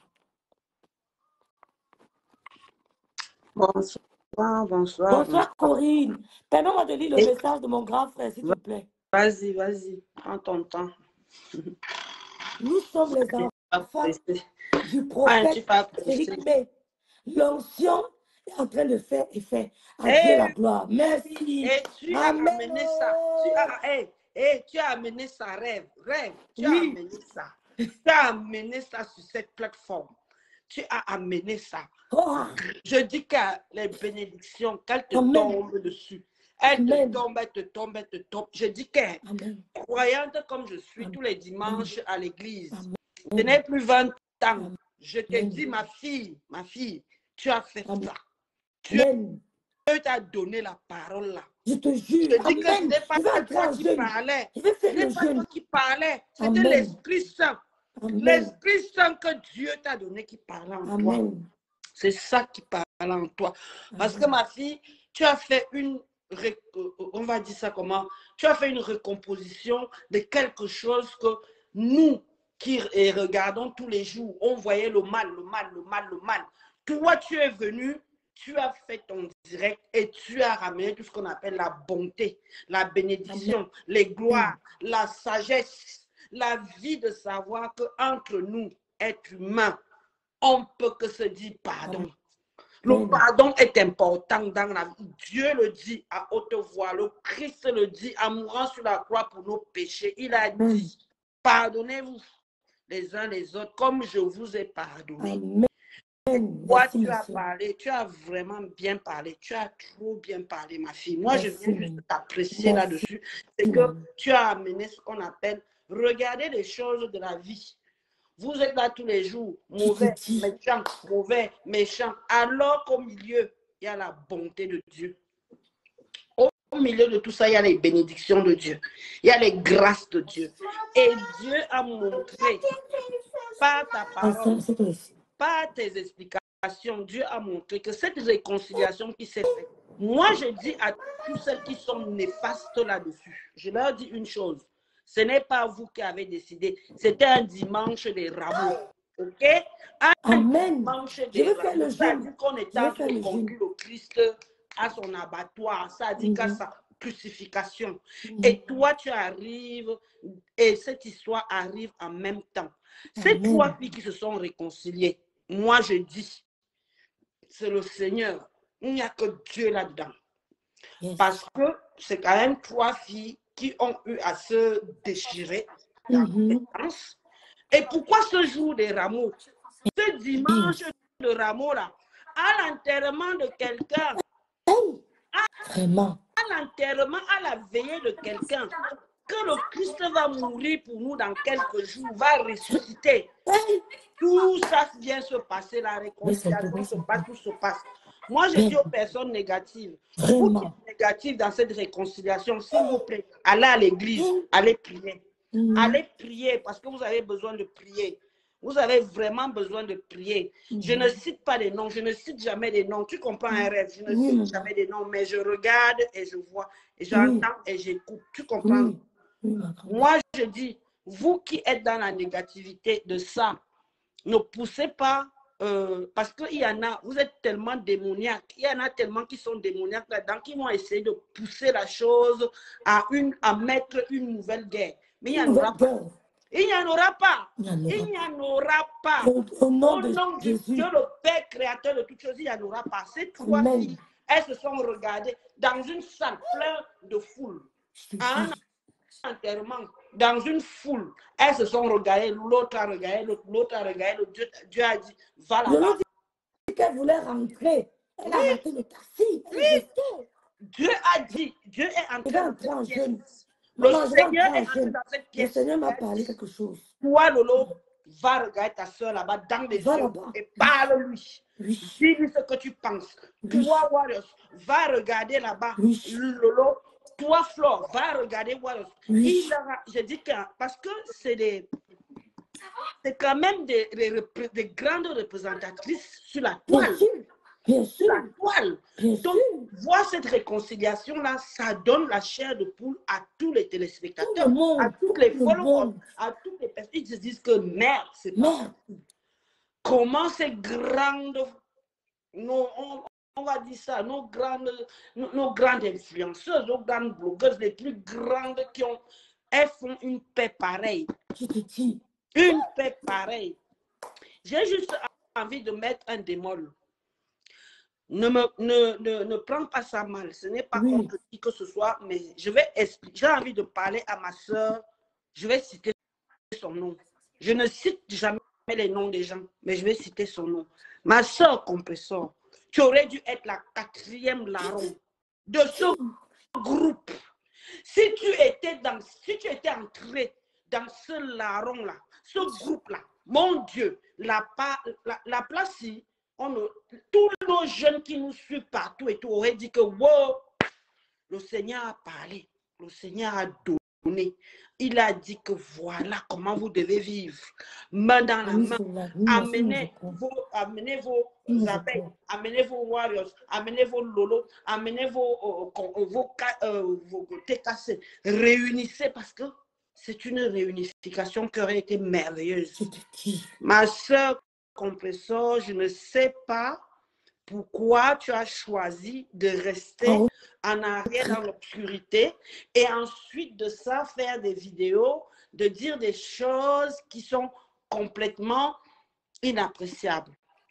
Bonsoir, bonsoir. Bonsoir, Corinne. Permets-moi de lire le Et... message de mon grand frère, s'il te plaît. Vas-y, vas-y. Prends ton temps. Nous sommes les enfants du prophète Éric May. L'onction est en train de faire effet. À hey, Dieu la gloire. Merci. Et tu Amen. As amené ça. Tu as, hey, hey, tu as amené ça, rêve. Rêve. Tu oui. as amené ça. Tu as amené ça sur cette plateforme. Tu as amené ça. Oh. Je dis que les bénédictions, qu'elles te Amen. Tombent dessus. Elle Amen. Te tombe, elle te tombe, elle te tombe. Je dis que, croyante comme je suis Amen. Tous les dimanches à l'église, ce n'est plus vingt ans. Je te Amen. Dis, ma fille, ma fille, tu as fait Amen. Ça. Tu Dieu t'a donné la parole là. Je te jure. Je dis Amen. Que ce n'est pas toi qui parlais. Ce n'est pas toi qui parlais. C'était l'Esprit Saint. L'Esprit Saint que Dieu t'a donné qui parlait en Amen. Toi. C'est ça qui parle en toi. Parce Amen. Que ma fille, tu as fait une, on va dire ça comment, tu as fait une recomposition de quelque chose que nous qui regardons tous les jours, on voyait le mal, le mal, le mal, le mal. Toi, tu es venu, tu as fait ton direct et tu as ramené tout ce qu'on appelle la bonté, la bénédiction, Amen. Les gloires, Amen. La sagesse, la vie de savoir qu'entre nous, êtres humains, on ne peut que se dire pardon. Le pardon est important dans la vie. Dieu le dit à haute voix. Le Christ le dit en mourant sur la croix pour nos péchés. Il a dit, pardonnez-vous les uns les autres comme je vous ai pardonné. Amen. Toi, tu as parlé, tu as vraiment bien parlé. Tu as trop bien parlé, ma fille. Moi, Merci. Je viens juste t'apprécier là-dessus. C'est que tu as amené ce qu'on appelle regarder les choses de la vie. Vous êtes là tous les jours, mauvais, méchant, mauvais, méchant, alors qu'au milieu, il y a la bonté de Dieu. Au milieu de tout ça, il y a les bénédictions de Dieu. Il y a les grâces de Dieu. Et Dieu a montré, par ta parole, par tes explications, Dieu a montré que cette réconciliation qui s'est faite, moi je dis à tous ceux qui sont néfastes là-dessus, je leur dis une chose. Ce n'est pas vous qui avez décidé. C'était un dimanche des rameaux. OK? Un Amen. dimanche des rameaux. Ça dit qu'on était en train de conclure le Christ à son abattoir. Ça dit mm-hmm. qu'à sa crucifixion. Mm-hmm. Et toi, tu arrives, et cette histoire arrive en même temps. Ces trois filles qui se sont réconciliées, moi je dis, c'est le Seigneur. Il n'y a que Dieu là-dedans. Yes. Parce que c'est quand même trois filles qui ont eu à se déchirer dans mm-hmm. Et pourquoi ce jour des rameaux, ce dimanche de rameaux là, à l'enterrement de quelqu'un, vraiment, à l'enterrement, à la veillée de quelqu'un, que le Christ va mourir pour nous dans quelques jours, va ressusciter. Tout ça vient se passer, la réconciliation se passe, tout se passe. Moi, je dis aux personnes négatives, vous qui êtes négatives dans cette réconciliation, s'il vous plaît, allez à l'église, allez prier. Mm. Allez prier parce que vous avez besoin de prier. Vous avez vraiment besoin de prier. Mm. Je ne cite pas des noms, je ne cite jamais des noms. Tu comprends un rêve, je ne mm. cite jamais des noms, mais je regarde et je vois, et j'entends mm. et j'écoute. Tu comprends? Mm. Mm. Moi, je dis, vous qui êtes dans la négativité de ça, ne poussez pas, euh, parce qu'il y en a, vous êtes tellement démoniaques, il y en a tellement qui sont démoniaques là-dedans, qui vont essayer de pousser la chose à, une, à mettre une nouvelle guerre. Mais il n'y en aura pas. Il n'y en aura pas. Il n'y en aura pas. Au nom de Jésus, Dieu, le Père créateur de toutes choses, il n'y en aura pas. Ces trois filles, elles se sont regardées dans une salle pleine de foule. À un enterrement, dans une foule, elles se sont regardées. L'autre a regardé, l'autre a regardé. Dieu, Dieu a dit, va là-bas. Qu'elle voulait rentrer. Elle a raté le taxi. Dieu a dit, Dieu est en train de en jeûne. Le Seigneur est entré dans cette pièce. Le Seigneur m'a parlé quelque chose. Toi, Lolo, va regarder ta soeur là-bas dans les yeux et parle-lui. Oui. Dis-lui ce que tu penses. Oui. Toi, Warriors, va regarder là-bas. Oui. Lolo, toi, Flore, va regarder Warriors. Oui. Je dis que, parce que c'est des... C'est quand même des, des, des grandes représentatrices sur la toile. Bien sûr. Bien sûr. La toile. Bien Donc, sûr. voir cette réconciliation-là, ça donne la chair de poule à tous les téléspectateurs, tout le monde, à tous les followers, à toutes les personnes. Ils se disent que merde, c'est pas. Comment ces grandes, nos, on, on va dire ça, nos grandes, nos, nos grandes influenceuses, nos grandes blogueuses, les plus grandes qui ont, elles font une paix pareille. Une paix pareille. J'ai juste envie de mettre un démol. Ne, me, ne, ne, ne prends pas ça mal. Ce n'est pas oui. contre qui que ce soit, mais je vais expliquer. J'ai envie de parler à ma soeur. Je vais citer son nom. Je ne cite jamais les noms des gens, mais je vais citer son nom. Ma soeur Compressor, tu aurais dû être la quatrième larron de ce groupe. Si tu étais, dans, si tu étais entré dans ce larron-là, ce groupe-là, mon Dieu, la, la, la place ici, on, tous nos jeunes qui nous suivent partout et tout auraient dit que wow, le Seigneur a parlé, le Seigneur a donné. Il a dit que voilà comment vous devez vivre. Main dans la main, amenez vos, amenez vos abeilles, amenez vos warriors, amenez vos lolos, amenez vos, euh, vos, euh, vos T K C. Réunissez parce que c'est une réunification qui aurait été merveilleuse. Ma soeur Compressor, je ne sais pas pourquoi tu as choisi de rester oh. en arrière dans l'obscurité et ensuite de ça faire des vidéos, de dire des choses qui sont complètement inappréciables.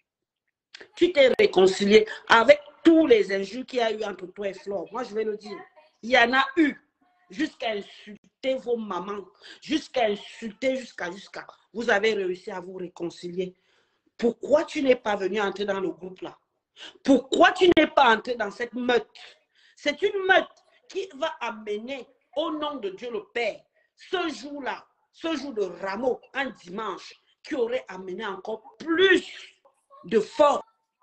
Tu t'es réconcilié avec tous les injures qu'il y a eu entre toi et Flore. Moi, je vais le dire. Il y en a eu jusqu'à insulter vos mamans, jusqu'à insulter, jusqu'à, jusqu'à. Vous avez réussi à vous réconcilier. Pourquoi tu n'es pas venu entrer dans le groupe là? Pourquoi tu n'es pas entré dans cette meute? C'est une meute qui va amener au nom de Dieu le Père ce jour-là, ce jour de rameau, un dimanche, qui aurait amené encore plus de force,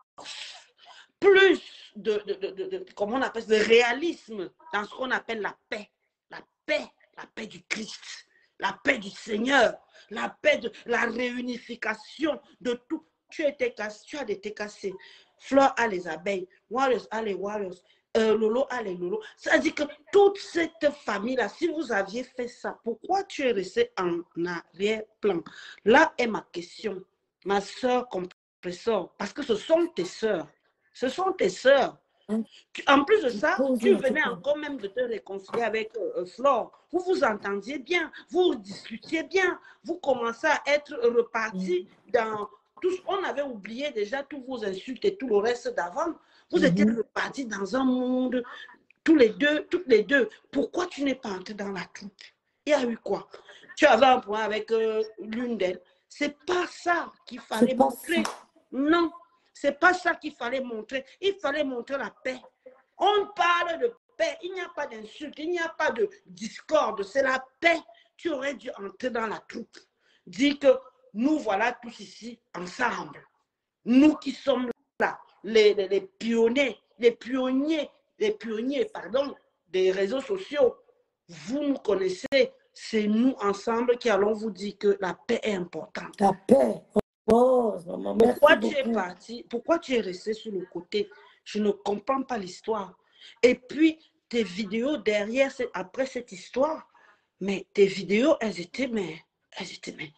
plus de, de, de, de, de comment on appelle, de réalisme dans ce qu'on appelle la paix. La paix, la paix du Christ, la paix du Seigneur, la paix de la réunification de tout. Tu, étais cassé, tu as été cassé. Flore a les abeilles, Warriors a les Warriors, euh, Lolo a les Lolo. Ça dit que toute cette famille-là, si vous aviez fait ça, pourquoi tu es resté en arrière-plan? Là est ma question, ma soeur Compressor, parce que ce sont tes soeurs. Ce sont tes soeurs. En plus de ça, tu venais encore même de te réconcilier avec euh, Flore. Vous vous entendiez bien, vous discutiez bien, vous commencez à être repartis dans tout. On avait oublié déjà tous vos insultes et tout le reste d'avant. Vous mm-hmm. étiez repartis dans un monde tous les deux, toutes les deux. Pourquoi tu n'es pas entré dans la troupe? Il y a eu quoi? Tu avais un point avec euh, l'une d'elles. C'est pas ça qu'il fallait montrer. Ça. Non, c'est pas ça qu'il fallait montrer. Il fallait montrer la paix. On parle de paix. Il n'y a pas d'insulte, il n'y a pas de discorde. C'est la paix. Tu aurais dû entrer dans la troupe. Dire que nous voilà tous ici ensemble. Nous qui sommes là, les, les, les pionniers, les pionniers, les pionniers, pardon, des réseaux sociaux. Vous nous connaissez. C'est nous ensemble qui allons vous dire que la paix est importante. La paix. Oh, maman, pourquoi tu es parti? Pourquoi tu es resté sur le côté? Je ne comprends pas l'histoire. Et puis, tes vidéos derrière, après cette histoire, mais tes vidéos, elles étaient, mais, elles étaient, mais,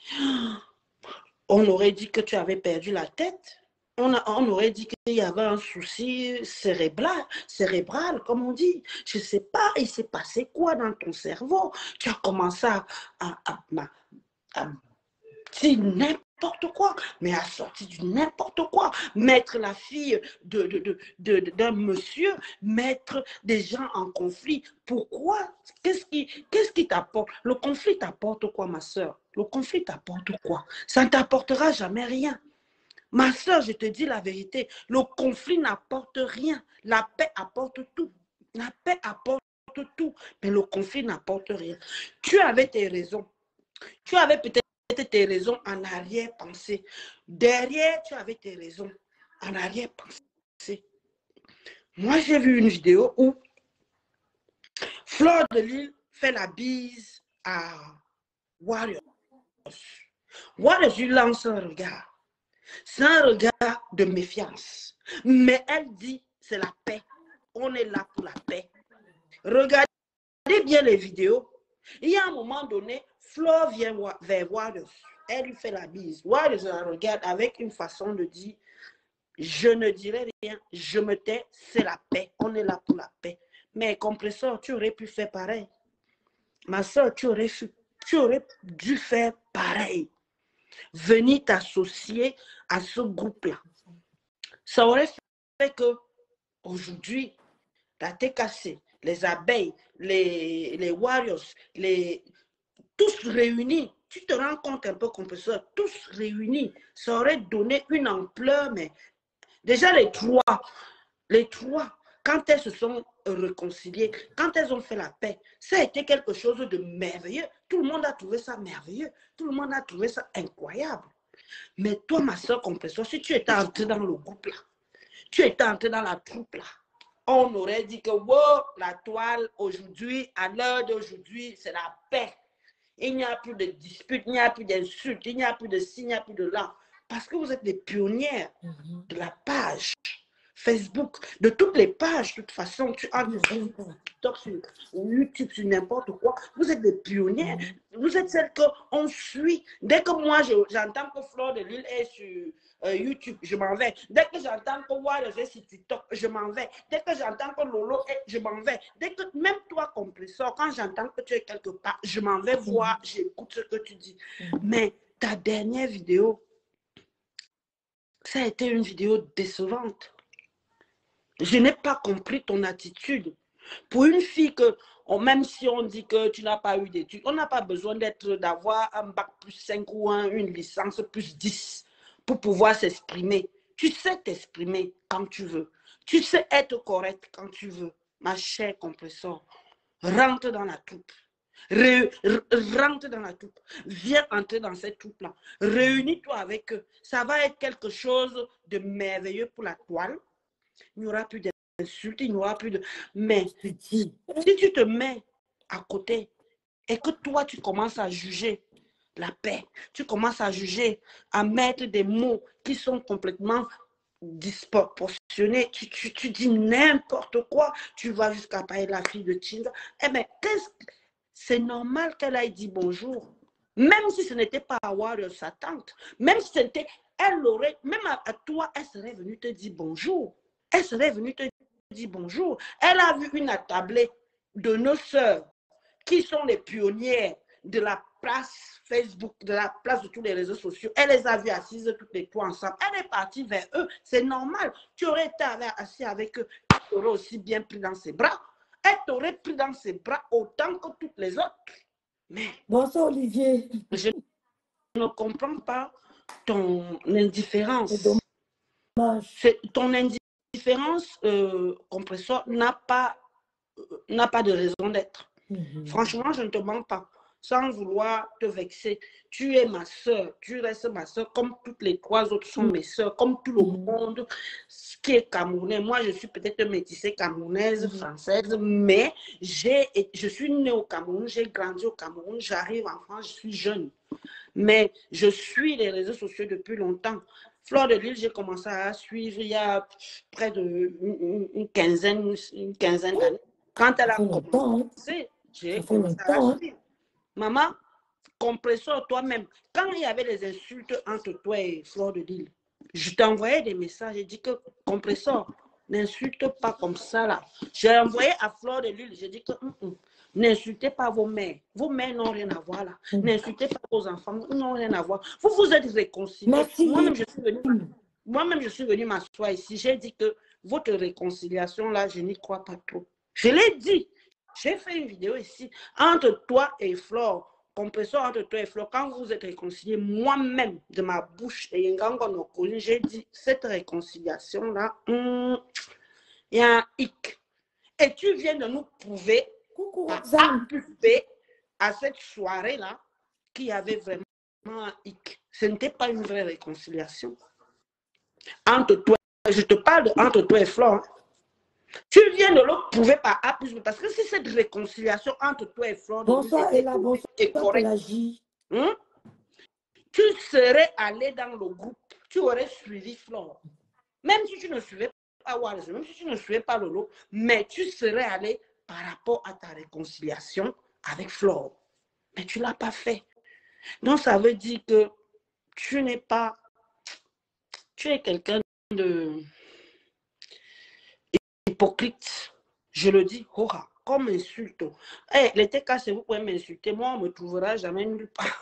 on aurait dit que tu avais perdu la tête. On, a, on aurait dit qu'il y avait un souci cérébral, cérébral, comme on dit. Je ne sais pas, il s'est passé quoi dans ton cerveau? Tu as commencé à, à, à, à dire n'importe quoi, mais à sortir du n'importe quoi. Mettre la fille de, de, de, de, de, d'un monsieur, mettre des gens en conflit. Pourquoi? Qu'est-ce qui, qu'est-ce qui t'apporte? Le conflit t'apporte quoi, ma soeur? Le conflit t'apporte quoi? Ça ne t'apportera jamais rien. Ma soeur, je te dis la vérité, le conflit n'apporte rien. La paix apporte tout. La paix apporte tout, mais le conflit n'apporte rien. Tu avais tes raisons. Tu avais peut-être tes raisons en arrière-pensée. Derrière, tu avais tes raisons en arrière-pensée. Moi, j'ai vu une vidéo où Fleur de Lille fait la bise à Warriors. Warriors lui lance un regard. C'est un regard de méfiance. Mais elle dit, c'est la paix. On est là pour la paix. Regardez bien les vidéos. Il y a un moment donné, Fleur vient vers Warriors. Elle lui fait la bise. Warriors la regarde avec une façon de dire, je ne dirai rien, je me tais, c'est la paix. On est là pour la paix. Mais compresseur, tu aurais pu faire pareil. Ma soeur, tu aurais, tu aurais dû faire pareil. Venir t'associer à ce groupe-là. Ça aurait fait que aujourd'hui, la T K C, les abeilles, les, les warriors, les, tous réunis, tu te rends compte un peu, compresseur, tous réunis, ça aurait donné une ampleur, mais déjà les trois, les trois, quand elles se sont réconciliées, quand elles ont fait la paix, ça a été quelque chose de merveilleux. Tout le monde a trouvé ça merveilleux. Tout le monde a trouvé ça incroyable. Mais toi, ma soeur compresseur, si tu étais entré dans le groupe là, tu étais entré dans la troupe là, on aurait dit que wow, la toile aujourd'hui, à l'heure d'aujourd'hui, c'est la paix. Il n'y a plus de disputes, il n'y a plus d'insultes, il n'y a plus de ci, il n'y a plus de là. Parce que vous êtes les pionnières de la page Facebook, de toutes les pages, de toute façon, tu as sur TikTok, sur YouTube, sur n'importe quoi. Vous êtes des pionnières. Vous êtes celles qu'on suit. Dès que moi, j'entends que Fleur de Lille est sur euh, YouTube, je m'en vais. Dès que j'entends que Warriors est sur TikTok, je m'en vais. Dès que j'entends que Lolo est, je m'en vais. Dès que, même toi, compresseur, quand j'entends que tu es quelque part, je m'en vais voir, j'écoute ce que tu dis. Mais ta dernière vidéo, ça a été une vidéo décevante. Je n'ai pas compris ton attitude. Pour une fille que, même si on dit que tu n'as pas eu d'études, on n'a pas besoin d'être, d'avoir un bac plus cinq ou un, une licence plus dix pour pouvoir s'exprimer. Tu sais t'exprimer quand tu veux. Tu sais être correct quand tu veux. Ma chère compresseur, rentre dans la troupe. Re, re, rentre dans la troupe. Viens entrer dans cette troupe-là. Réunis-toi avec eux. Ça va être quelque chose de merveilleux pour la toile. Il n'y aura plus d'insultes, il n'y aura plus de... Mais si tu te mets à côté et que toi, tu commences à juger la paix, tu commences à juger, à mettre des mots qui sont complètement disproportionnés, tu, tu, tu dis n'importe quoi, tu vas jusqu'à parler de la fille de Chinga, eh bien, c'est normal qu'elle aille dire bonjour. Même si ce n'était pas à Warriors, sa tante, même si c'était... Elle aurait, même à, à toi, elle serait venue te dire bonjour. Elle serait venue te dire bonjour. Elle a vu une attablée de nos sœurs qui sont les pionnières de la place Facebook, de la place de tous les réseaux sociaux. Elle les a vues assises toutes les trois ensemble. Elle est partie vers eux. C'est normal. Tu aurais été assis avec eux. Tu aurais aussi bien pris dans ses bras. elle t'aurait pris dans ses bras autant que toutes les autres. Mais bonsoir Olivier. Je ne comprends pas ton indifférence. Ton indifférence, euh, compresseur, n'a pas, euh, n'a pas de raison d'être. Mm-hmm. Franchement, je ne te mens pas. Sans vouloir te vexer. Tu es ma soeur, tu restes ma soeur, comme toutes les trois autres sont mes soeurs, comme tout le monde qui est camerounais. Moi, je suis peut-être métissée camerounaise, française, mais j'ai, je suis née au Cameroun, j'ai grandi au Cameroun, j'arrive en France, je suis jeune. Mais je suis les réseaux sociaux depuis longtemps. Fleur de Lille, j'ai commencé à suivre il y a près de une, une quinzaine, une quinzaine d'années. Quand elle a commencé, j'ai commencé à suivre. Maman, compresseur toi-même, quand il y avait des insultes entre toi et Fleur de Lille, je t'envoyais des messages, j'ai dit que compresseur, n'insulte pas comme ça là. J'ai envoyé à Fleur de Lille, j'ai dit que mm -mm, n'insultez pas vos mères. Vos mères n'ont rien à voir là. Mm. N'insultez pas vos enfants, ils n'ont rien à voir. Vous vous êtes réconciliés. Moi-même, je suis venue, moi-même, je suis venue m'asseoir ici. J'ai dit que votre réconciliation là, je n'y crois pas trop. Je l'ai dit. J'ai fait une vidéo ici entre toi et Flore, compresseur entre toi et Flore. Quand vous êtes réconciliés, moi-même, de ma bouche, et j'ai dit cette réconciliation-là, il y a un hic. Et tu viens de nous prouver, à, à cette soirée-là, qu'il y avait vraiment un hic. Ce n'était pas une vraie réconciliation. Entre toi, je te parle de entre toi et Flore. Tu viens de le prouver par A plus B, parce que si cette réconciliation entre toi et Flore bonsoir, Ella, bonsoir, est correcte, hein? Tu serais allé dans le groupe, tu aurais suivi Flore. Même si tu ne suivais pas Wallace, même si tu ne suivais pas Lolo, mais tu serais allé par rapport à ta réconciliation avec Flore. Mais tu ne l'as pas fait. Donc ça veut dire que tu n'es pas, tu es quelqu'un de hypocrite, je le dis, hora, comme insulte. Hey, les T K, vous pouvez m'insulter, moi, on ne me trouvera jamais nulle part.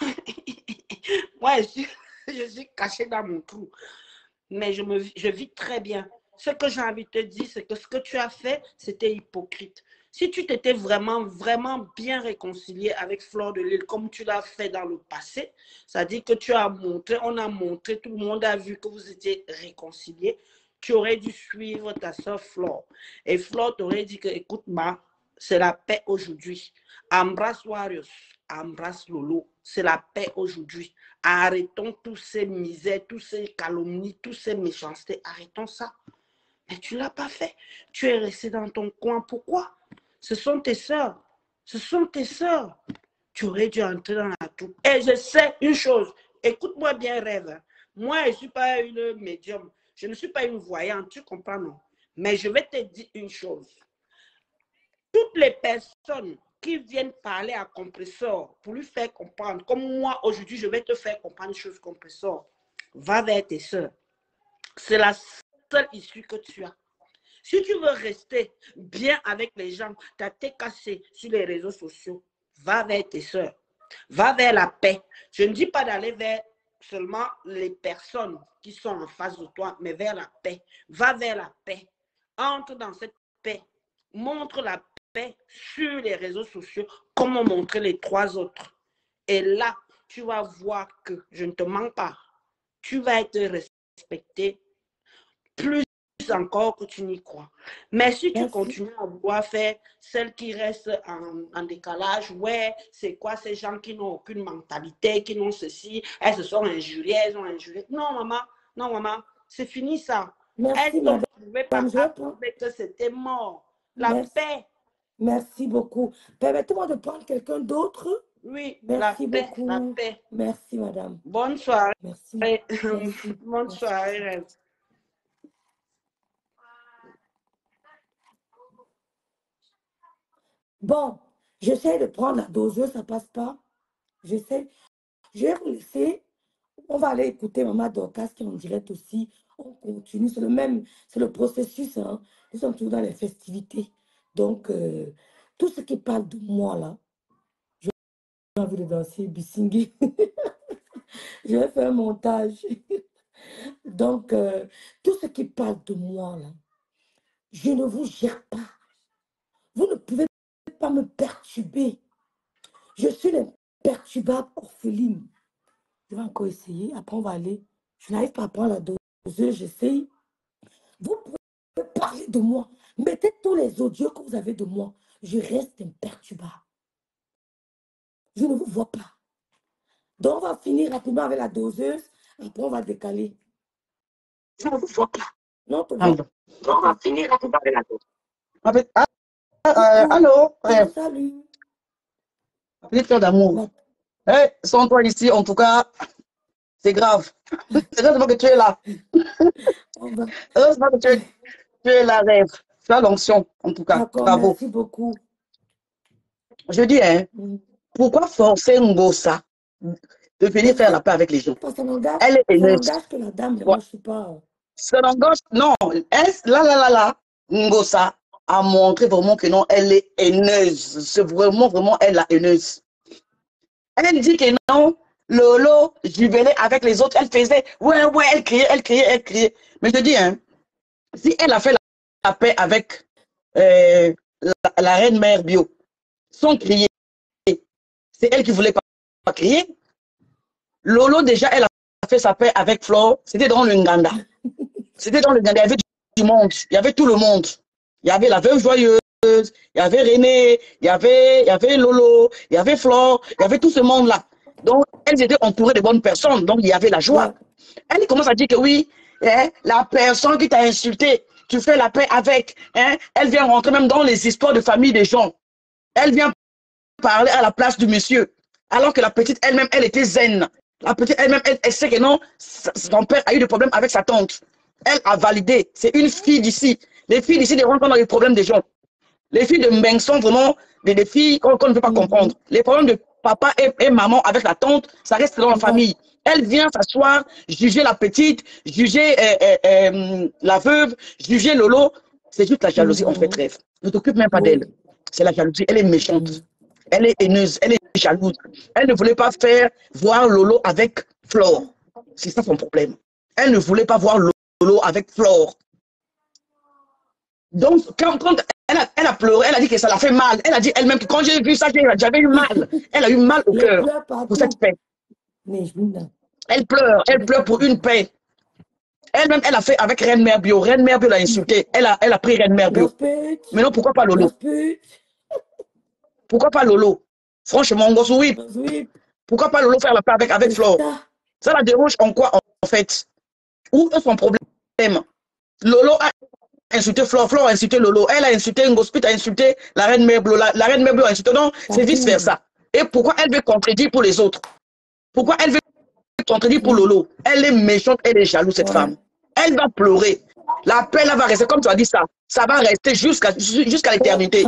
Moi, je suis, je suis cachée dans mon trou. Mais je, me, je vis très bien. Ce que j'ai envie de te dire, c'est que ce que tu as fait, c'était hypocrite. Si tu t'étais vraiment, vraiment bien réconcilié avec Fleur de Lille, comme tu l'as fait dans le passé, c'est-à-dire que tu as montré, on a montré, tout le monde a vu que vous étiez réconciliés, tu aurais dû suivre ta soeur Flore. Et Flore t'aurait dit que, écoute, ma, c'est la paix aujourd'hui. Embrasse Warriors, embrasse Lolo, c'est la paix aujourd'hui. Arrêtons tous ces misères, tous ces calomnies, toutes ces méchancetés. Arrêtons ça. Mais tu ne l'as pas fait. Tu es resté dans ton coin. Pourquoi? Ce sont tes soeurs. Ce sont tes soeurs. Tu aurais dû entrer dans la troupe. Et je sais une chose. Écoute-moi bien, rêve. Moi, je ne suis pas une médium. Je ne suis pas une voyante, tu comprends, non? Mais je vais te dire une chose. Toutes les personnes qui viennent parler à compresseur pour lui faire comprendre, comme moi, aujourd'hui, je vais te faire comprendre une chose, compresseur. Va vers tes soeurs. C'est la seule issue que tu as. Si tu veux rester bien avec les gens, ta tête cassée sur les réseaux sociaux, va vers tes soeurs. Va vers la paix. Je ne dis pas d'aller vers seulement les personnes qui sont en face de toi, mais vers la paix. Va vers la paix. Entre dans cette paix. Montre la paix sur les réseaux sociaux, comme on montrait les trois autres. Et là, tu vas voir que, je ne te mens pas, tu vas être respecté plus encore que tu n'y crois. Mais si tu Merci. continues à vouloir faire celle qui reste en, en décalage, ouais, c'est quoi ces gens qui n'ont aucune mentalité, qui n'ont ceci, elles se sont injuriées, elles ont injurié. Non, maman, non, maman, c'est fini ça. Merci, elles ne pouvaient pas prouver que c'était mort. La Merci. paix. Merci beaucoup. Permettez-moi de prendre quelqu'un d'autre. Oui, Merci la paix, beaucoup. la paix. Merci, madame. Bonne soirée. Merci. Merci. Bonne Merci. soirée. Bon, j'essaie de prendre la doseuse, ça passe pas. J'essaie. Je vais vous laisser. On va aller écouter Maman Dorcas qui est en direct aussi. On continue. C'est le même, c'est le processus. Hein. Nous sommes toujours dans les festivités. Donc, euh, tout ce qui parle de moi, là, j'ai envie de danser Bissingui. Je vais faire un montage. Donc, euh, tout ce qui parle de moi, là, je ne vous gère pas. Vous ne pouvez pas me perturber. Je suis l'imperturbable orpheline. Je vais encore essayer. Après, on va aller. Je n'arrive pas à prendre la doseuse. J'essaye. Vous pouvez parler de moi. Mettez tous les audios que vous avez de moi. Je reste imperturbable. Je ne vous vois pas. Donc, on va finir rapidement avec la doseuse. Après, on va décaler. Je ne vous vois pas. Non, tu vois. Donc, on va finir rapidement avec la doseuse. Ah, ah, euh, allô? Ouais. Salut. Petite fleur d'amour. Hey, sans toi ici, en tout cas, c'est grave. C'est heureusement que tu es là. Heureusement que tu es, tu es là, rêve. Tu as l'onction, en tout cas. Bravo. Merci beaucoup. Je dis, hein, mm. pourquoi forcer Ngosa de venir faire la paix avec les gens? Elle est haineuse. Ça que la dame, ouais. Moi, je suis pas... Ça n'engage, non. Elle, là, là, là, là, Ngosa a montré vraiment que non, elle est haineuse. C'est vraiment, vraiment, elle la haineuse. Elle dit que non, Lolo jubilait avec les autres. Elle faisait, ouais, ouais, elle criait, elle criait, elle criait. Mais je dis, hein, si elle a fait la, la paix avec euh, la, la reine mère bio, sans crier, c'est elle qui voulait pas, pas crier. Lolo, déjà, elle a fait sa paix avec Flore. C'était dans le Nganda. C'était dans le Nganda. Il y avait du monde. Il y avait tout le monde. Il y avait la veuve joyeuse. Il y avait René. Il y avait, il y avait Lolo. Il y avait Flore. Il y avait tout ce monde-là. Donc, elles étaient entourées de bonnes personnes. Donc, il y avait la joie. Ouais. Elle commence à dire que oui, hein, la personne qui t'a insulté, tu fais la paix avec. Hein, elle vient rentrer même dans les histoires de famille des gens. Elle vient parler à la place du monsieur. Alors que la petite elle-même, elle était zen. La petite elle-même, elle, elle sait que non, son père a eu des problèmes avec sa tante. Elle a validé. C'est une fille d'ici. Les filles d'ici ne rentrent pas dans les problèmes des gens. Les filles de Mbeng sont vraiment des, des filles qu'on qu ne peut pas comprendre. Les problèmes de papa et, et maman avec la tante, ça reste dans la famille. Elle vient s'asseoir, juger la petite, juger euh, euh, euh, la veuve, juger Lolo. C'est juste la jalousie, on fait rêve. Ne t'occupe même pas d'elle. C'est la jalousie. Elle est méchante. Elle est haineuse. Elle est jalouse. Elle ne voulait pas faire voir Lolo avec Flore. C'est ça son problème. Elle ne voulait pas voir Lolo avec Flore. Donc, quand, quand elle, a, elle a pleuré, elle a dit que ça l'a fait mal. Elle a dit elle-même que quand j'ai vu ça, j'avais eu mal. Elle a eu mal au cœur pour cette paix. Elle pleure. Elle pleure pour une paix. Elle-même, elle a fait avec Reine Mère Bio. Reine Mère Bio l'a insultée. Elle a, elle a pris Reine Mère Bio. Mais non, pourquoi pas Lolo? Pourquoi pas Lolo? Franchement, on gosse, oui. Pourquoi pas Lolo faire la paix avec, avec Flore? Ça la dérange en quoi, en fait? Où est son problème? Lolo a insulté Flore, Flore a insulté Lolo. Elle a insulté Ngospit, a insulté la Reine Mère Bio. La, la Reine Mère Bio a insulté. Non, c'est vice-versa. Et pourquoi elle veut contredire pour les autres? Pourquoi elle veut contredire pour Lolo? Elle est méchante, elle est jalouse, cette ouais. femme. Elle va pleurer. La paix, là, va rester, comme tu as dit ça, ça va rester jusqu'à jusqu'à l'éternité.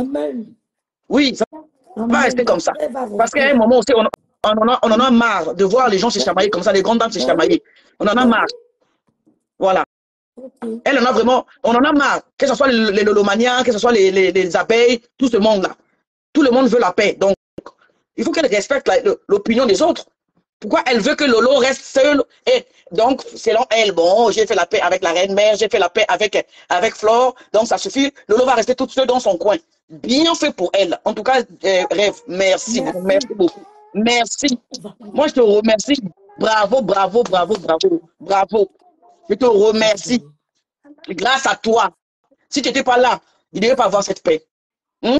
Oui, ça Amen. va rester comme ça. Parce qu'à un moment aussi, on, on, en a, on en a marre de voir les gens se chamailler comme ça, les grandes dames se chamailler. On en a marre. Voilà. Elle en a vraiment, on en a marre. Que ce soit les, les lolomaniens, que ce soit les, les, les abeilles, tout ce monde-là. Tout le monde veut la paix. Donc, il faut qu'elle respecte l'opinion des autres. Pourquoi elle veut que Lolo reste seule? Et donc, selon elle, bon, j'ai fait la paix avec la reine mère, j'ai fait la paix avec, avec Flore, donc ça suffit. Lolo va rester toute seule dans son coin. Bien fait pour elle. En tout cas, euh, Rêve, merci, merci. merci beaucoup. Merci. Moi, je te remercie. Bravo, bravo, bravo, bravo, bravo. Je te remercie. Grâce à toi. Si tu n'étais pas là, il ne devait pas avoir cette paix. Hum?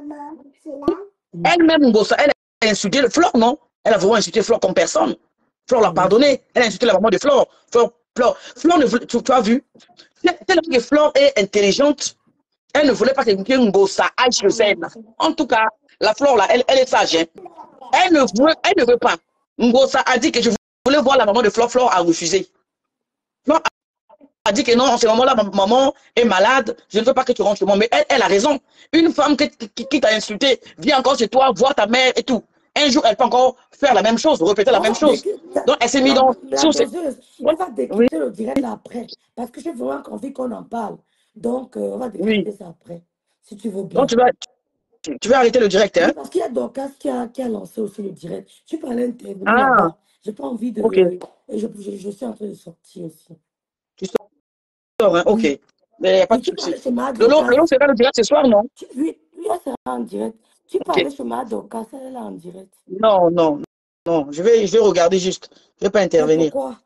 Elle-même, elle a insulté le Flore, non? Elle a vraiment insulté Flore comme personne. Flore l'a pardonné. Elle a insulté la maman de Flore. Flore, Flore, Flore ne voulait, tu, tu as vu? Tellement que Flore est intelligente, elle ne voulait pas que Ngosa aille chez elle. En tout cas, la Flore là, elle, elle est sage. Hein? Elle, ne veut, elle ne veut pas. Ngosa a dit que je voulais voir la maman de Flore. Flore a refusé. Flore a dit que non, en ce moment-là, ma maman est malade, je ne veux pas que tu rentres chez moi. Mais elle, elle a raison. Une femme qui, qui, qui t'a insulté, vient encore chez toi, voir ta mère et tout. Un jour, elle peut encore faire la même chose, répéter la oh, même chose. Donc, elle s'est mise dans... La sur ses... On va décrypter oui. le direct après. Parce que j'ai vraiment envie qu'on en parle. Donc, euh, on va décrypter oui. ça après. Si tu veux bien. Donc, tu vas, tu, tu vas arrêter le direct, hein? Oui, parce qu'il y a Dorcas qui a, qui a lancé aussi le direct. Tu peux aller intervenir ah. là-bas. Je n'ai pas envie de... Okay. Et je, je, je suis en train de sortir aussi. Tu sors, hein? Ok. Oui. Mais il n'y a pas de souci. Le long, c'est pas le direct ce soir, non? Oui, oui, ça sera en direct. Tu Ok. parlais sur ma Dorcas, elle est là en direct. Non, non, non. Je vais, je vais regarder juste. Je ne vais pas Mais intervenir. pourquoi?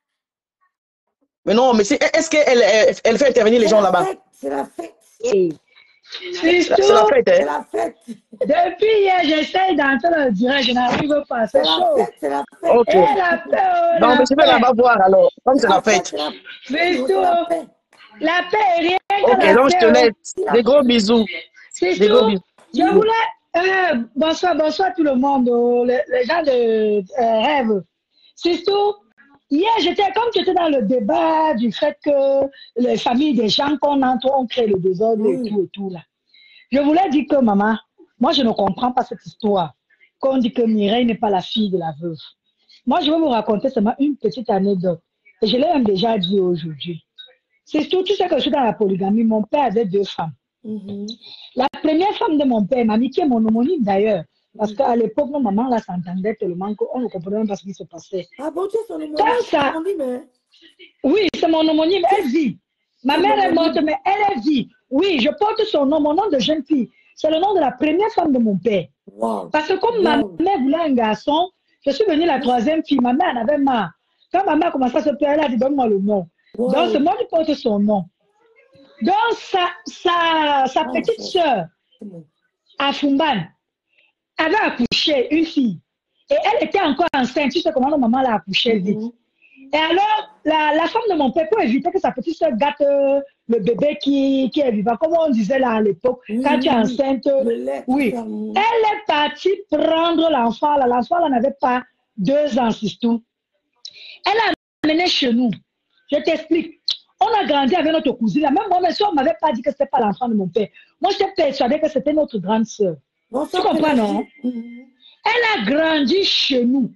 Mais non, mais c'est- est-ce qu'elle elle, elle fait intervenir les C'est gens la là-bas? fête, c'est la fête. Et C'est la, c'est la surtout, fête, C'est hein? la fête. depuis hier, j'essaye d'entrer dans le direct, je n'arrive pas, C'est c'est la chaud. fête, c'est la fête. Ok. Et la paix, oh, Non, mais la je vais là-bas paix. voir alors, comme C'est c'est la la fête, fête. c'est la fête. Mais C'est la paix. la paix, rien que Ok, la donc je te paix. laisse. C'est la Des gros paix. bisous. C'est Des gros tout. bisous. Je voulais. Euh, bonsoir, bonsoir tout le monde, oh, les, les gens de euh, rêve. C'est tout. Hier, j'étais comme j'étais dans le débat du fait que les familles des gens qu'on entre, on crée le désordre et Oui. tout et tout là. Je voulais dire que maman, moi je ne comprends pas cette histoire. Qu'on dit que Mireille n'est pas la fille de la veuve. Moi, je vais vous raconter seulement une petite anecdote. Et je l'ai même déjà dit aujourd'hui. C'est tout, tu sais que je suis dans la polygamie. Mon père avait deux femmes. Mhm. La première femme de mon père, mamie, qui est mon homonyme d'ailleurs, parce qu'à l'époque, nos mamans là s'entendaient tellement qu'on ne comprenait même pas ce qui se passait. Ah bon, tu es son homonyme. Quand ça, Son homonyme, hein? oui, c'est mon homonyme, elle vit. Ma Son mère est morte, homonyme. mais elle est vie. Oui, je porte son nom, mon nom de jeune fille. C'est le nom de la première femme de mon père. Wow. Parce que comme ma Wow. mère voulait un garçon, je suis venue la troisième fille. Ma mère en avait marre. Quand ma mère commençait à se plaire, elle a dit donne-moi le nom. Wow. Donc c'est moi qui porte son nom. Donc sa, sa, sa Ah, petite c'est sœur, c'est bon. Afumban, avait accouché une fille. Et elle était encore enceinte. Tu sais comment la maman l'a accouché vite. Mhm. Et alors, la, la femme de mon père, pour éviter que sa petite soeur gâte euh, le bébé qui, qui est vivant, comme on disait là à l'époque, Oui, quand oui, tu es oui. enceinte, Le lait, tout oui. ça. Mhm. Elle est partie prendre l'enfant. là. L'enfant là, n'avait pas deux ans, c'est tout. Elle l'a amené chez nous. Je t'explique. On a grandi avec notre cousine. Là. Même moi, mes soeurs ne m'avaient pas dit que ce n'était pas l'enfant de mon père. Moi, j'étais persuadée que c'était notre grande sœur. Bon, Tu ça, c'est comprends, la non? vie. Mhm. Elle a grandi chez nous.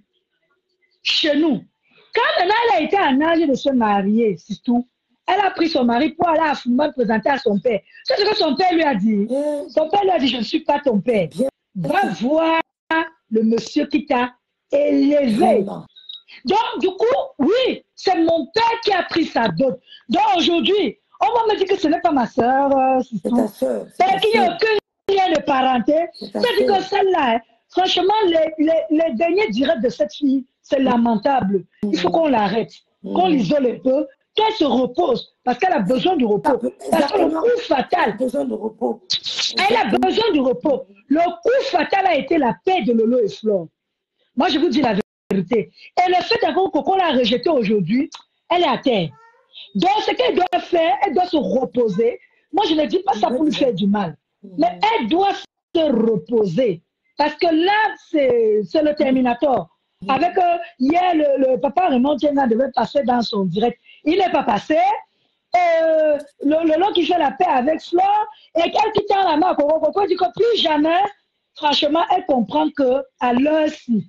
Chez nous. Quand maintenant elle a été en âge de se marier, c'est tout, elle a pris son mari pour aller à Fumban présenter à son père. C'est ce que son père lui a dit. Eh, Son père lui a dit, je ne suis pas ton père. Bien. Va voir le monsieur qui t'a élevé. Vraiment. Donc, du coup, oui, c'est mon père qui a pris sa dot. Donc, aujourd'hui, on va me dire que ce n'est pas ma soeur, euh, c'est C'est tout. ta soeur. C'est C'est ta qu'il n'y a soeur. aucun lien de parenté. C'est ta C'est-à-dire que soeur. celle-là, hein, franchement, les, les, les derniers directs de cette fille, c'est lamentable. Il faut qu'on l'arrête, qu'on Mhm. l'isole un peu, qu'elle se repose, parce qu'elle a besoin du repos. Parce que le Exactement. coup Elle a fatal, besoin de repos. elle a Exactement. besoin du repos. Le coup fatal a été la paix de Lolo et Flore. Moi, je vous dis la vérité. Et le fait encore qu'on l'a rejetée aujourd'hui, elle est à terre. Donc, ce qu'elle doit faire, elle doit se reposer. Moi, je ne dis pas ça pour lui faire du mal. Mais elle doit se reposer. Parce que là, c'est c'est le Terminator. Avec euh, hier, le, le papa Raymond Tienga devait passer dans son direct. Il n'est pas passé. Euh, le, le long qui fait la paix avec Flore, et elle qui tient la main à Coco Coco, dit que plus jamais, franchement, elle comprend qu'à l'heure-ci,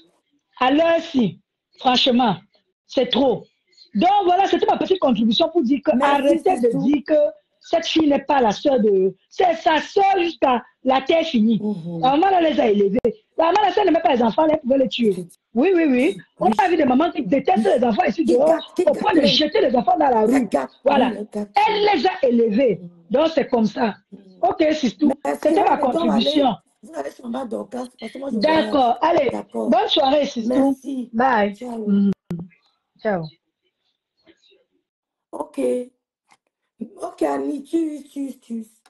à l'heure-ci, franchement, c'est trop. Donc voilà, c'était ma petite contribution pour dire que Merci, arrêtez de Sistou. dire que cette fille n'est pas la sœur de... C'est sa sœur jusqu'à la terre finie. Mhm. La maman elle les a élevés. La maman, la sœur n'aimait pas les enfants, elle pouvait les tuer. Oui, oui, oui. On a vu des mamans qui détestent les enfants ici Qui dehors, gâtent, qui au point de gâtent. jeter les enfants dans la rue. Regarde. Voilà. Oui, regarde. Elle les a élevés. Donc c'est comme ça. Ok, c'est tout. Merci. C'était ma Là, maintenant, contribution. allez. Vous allez sur ma Dorcas parce que moi, je voyage. D'accord. Allez, D'accord. bonne soirée, c'est tout. Merci. Bye. Ciao. Mhm. Ciao. Ok. Ok, Annie, tu, tu, tu.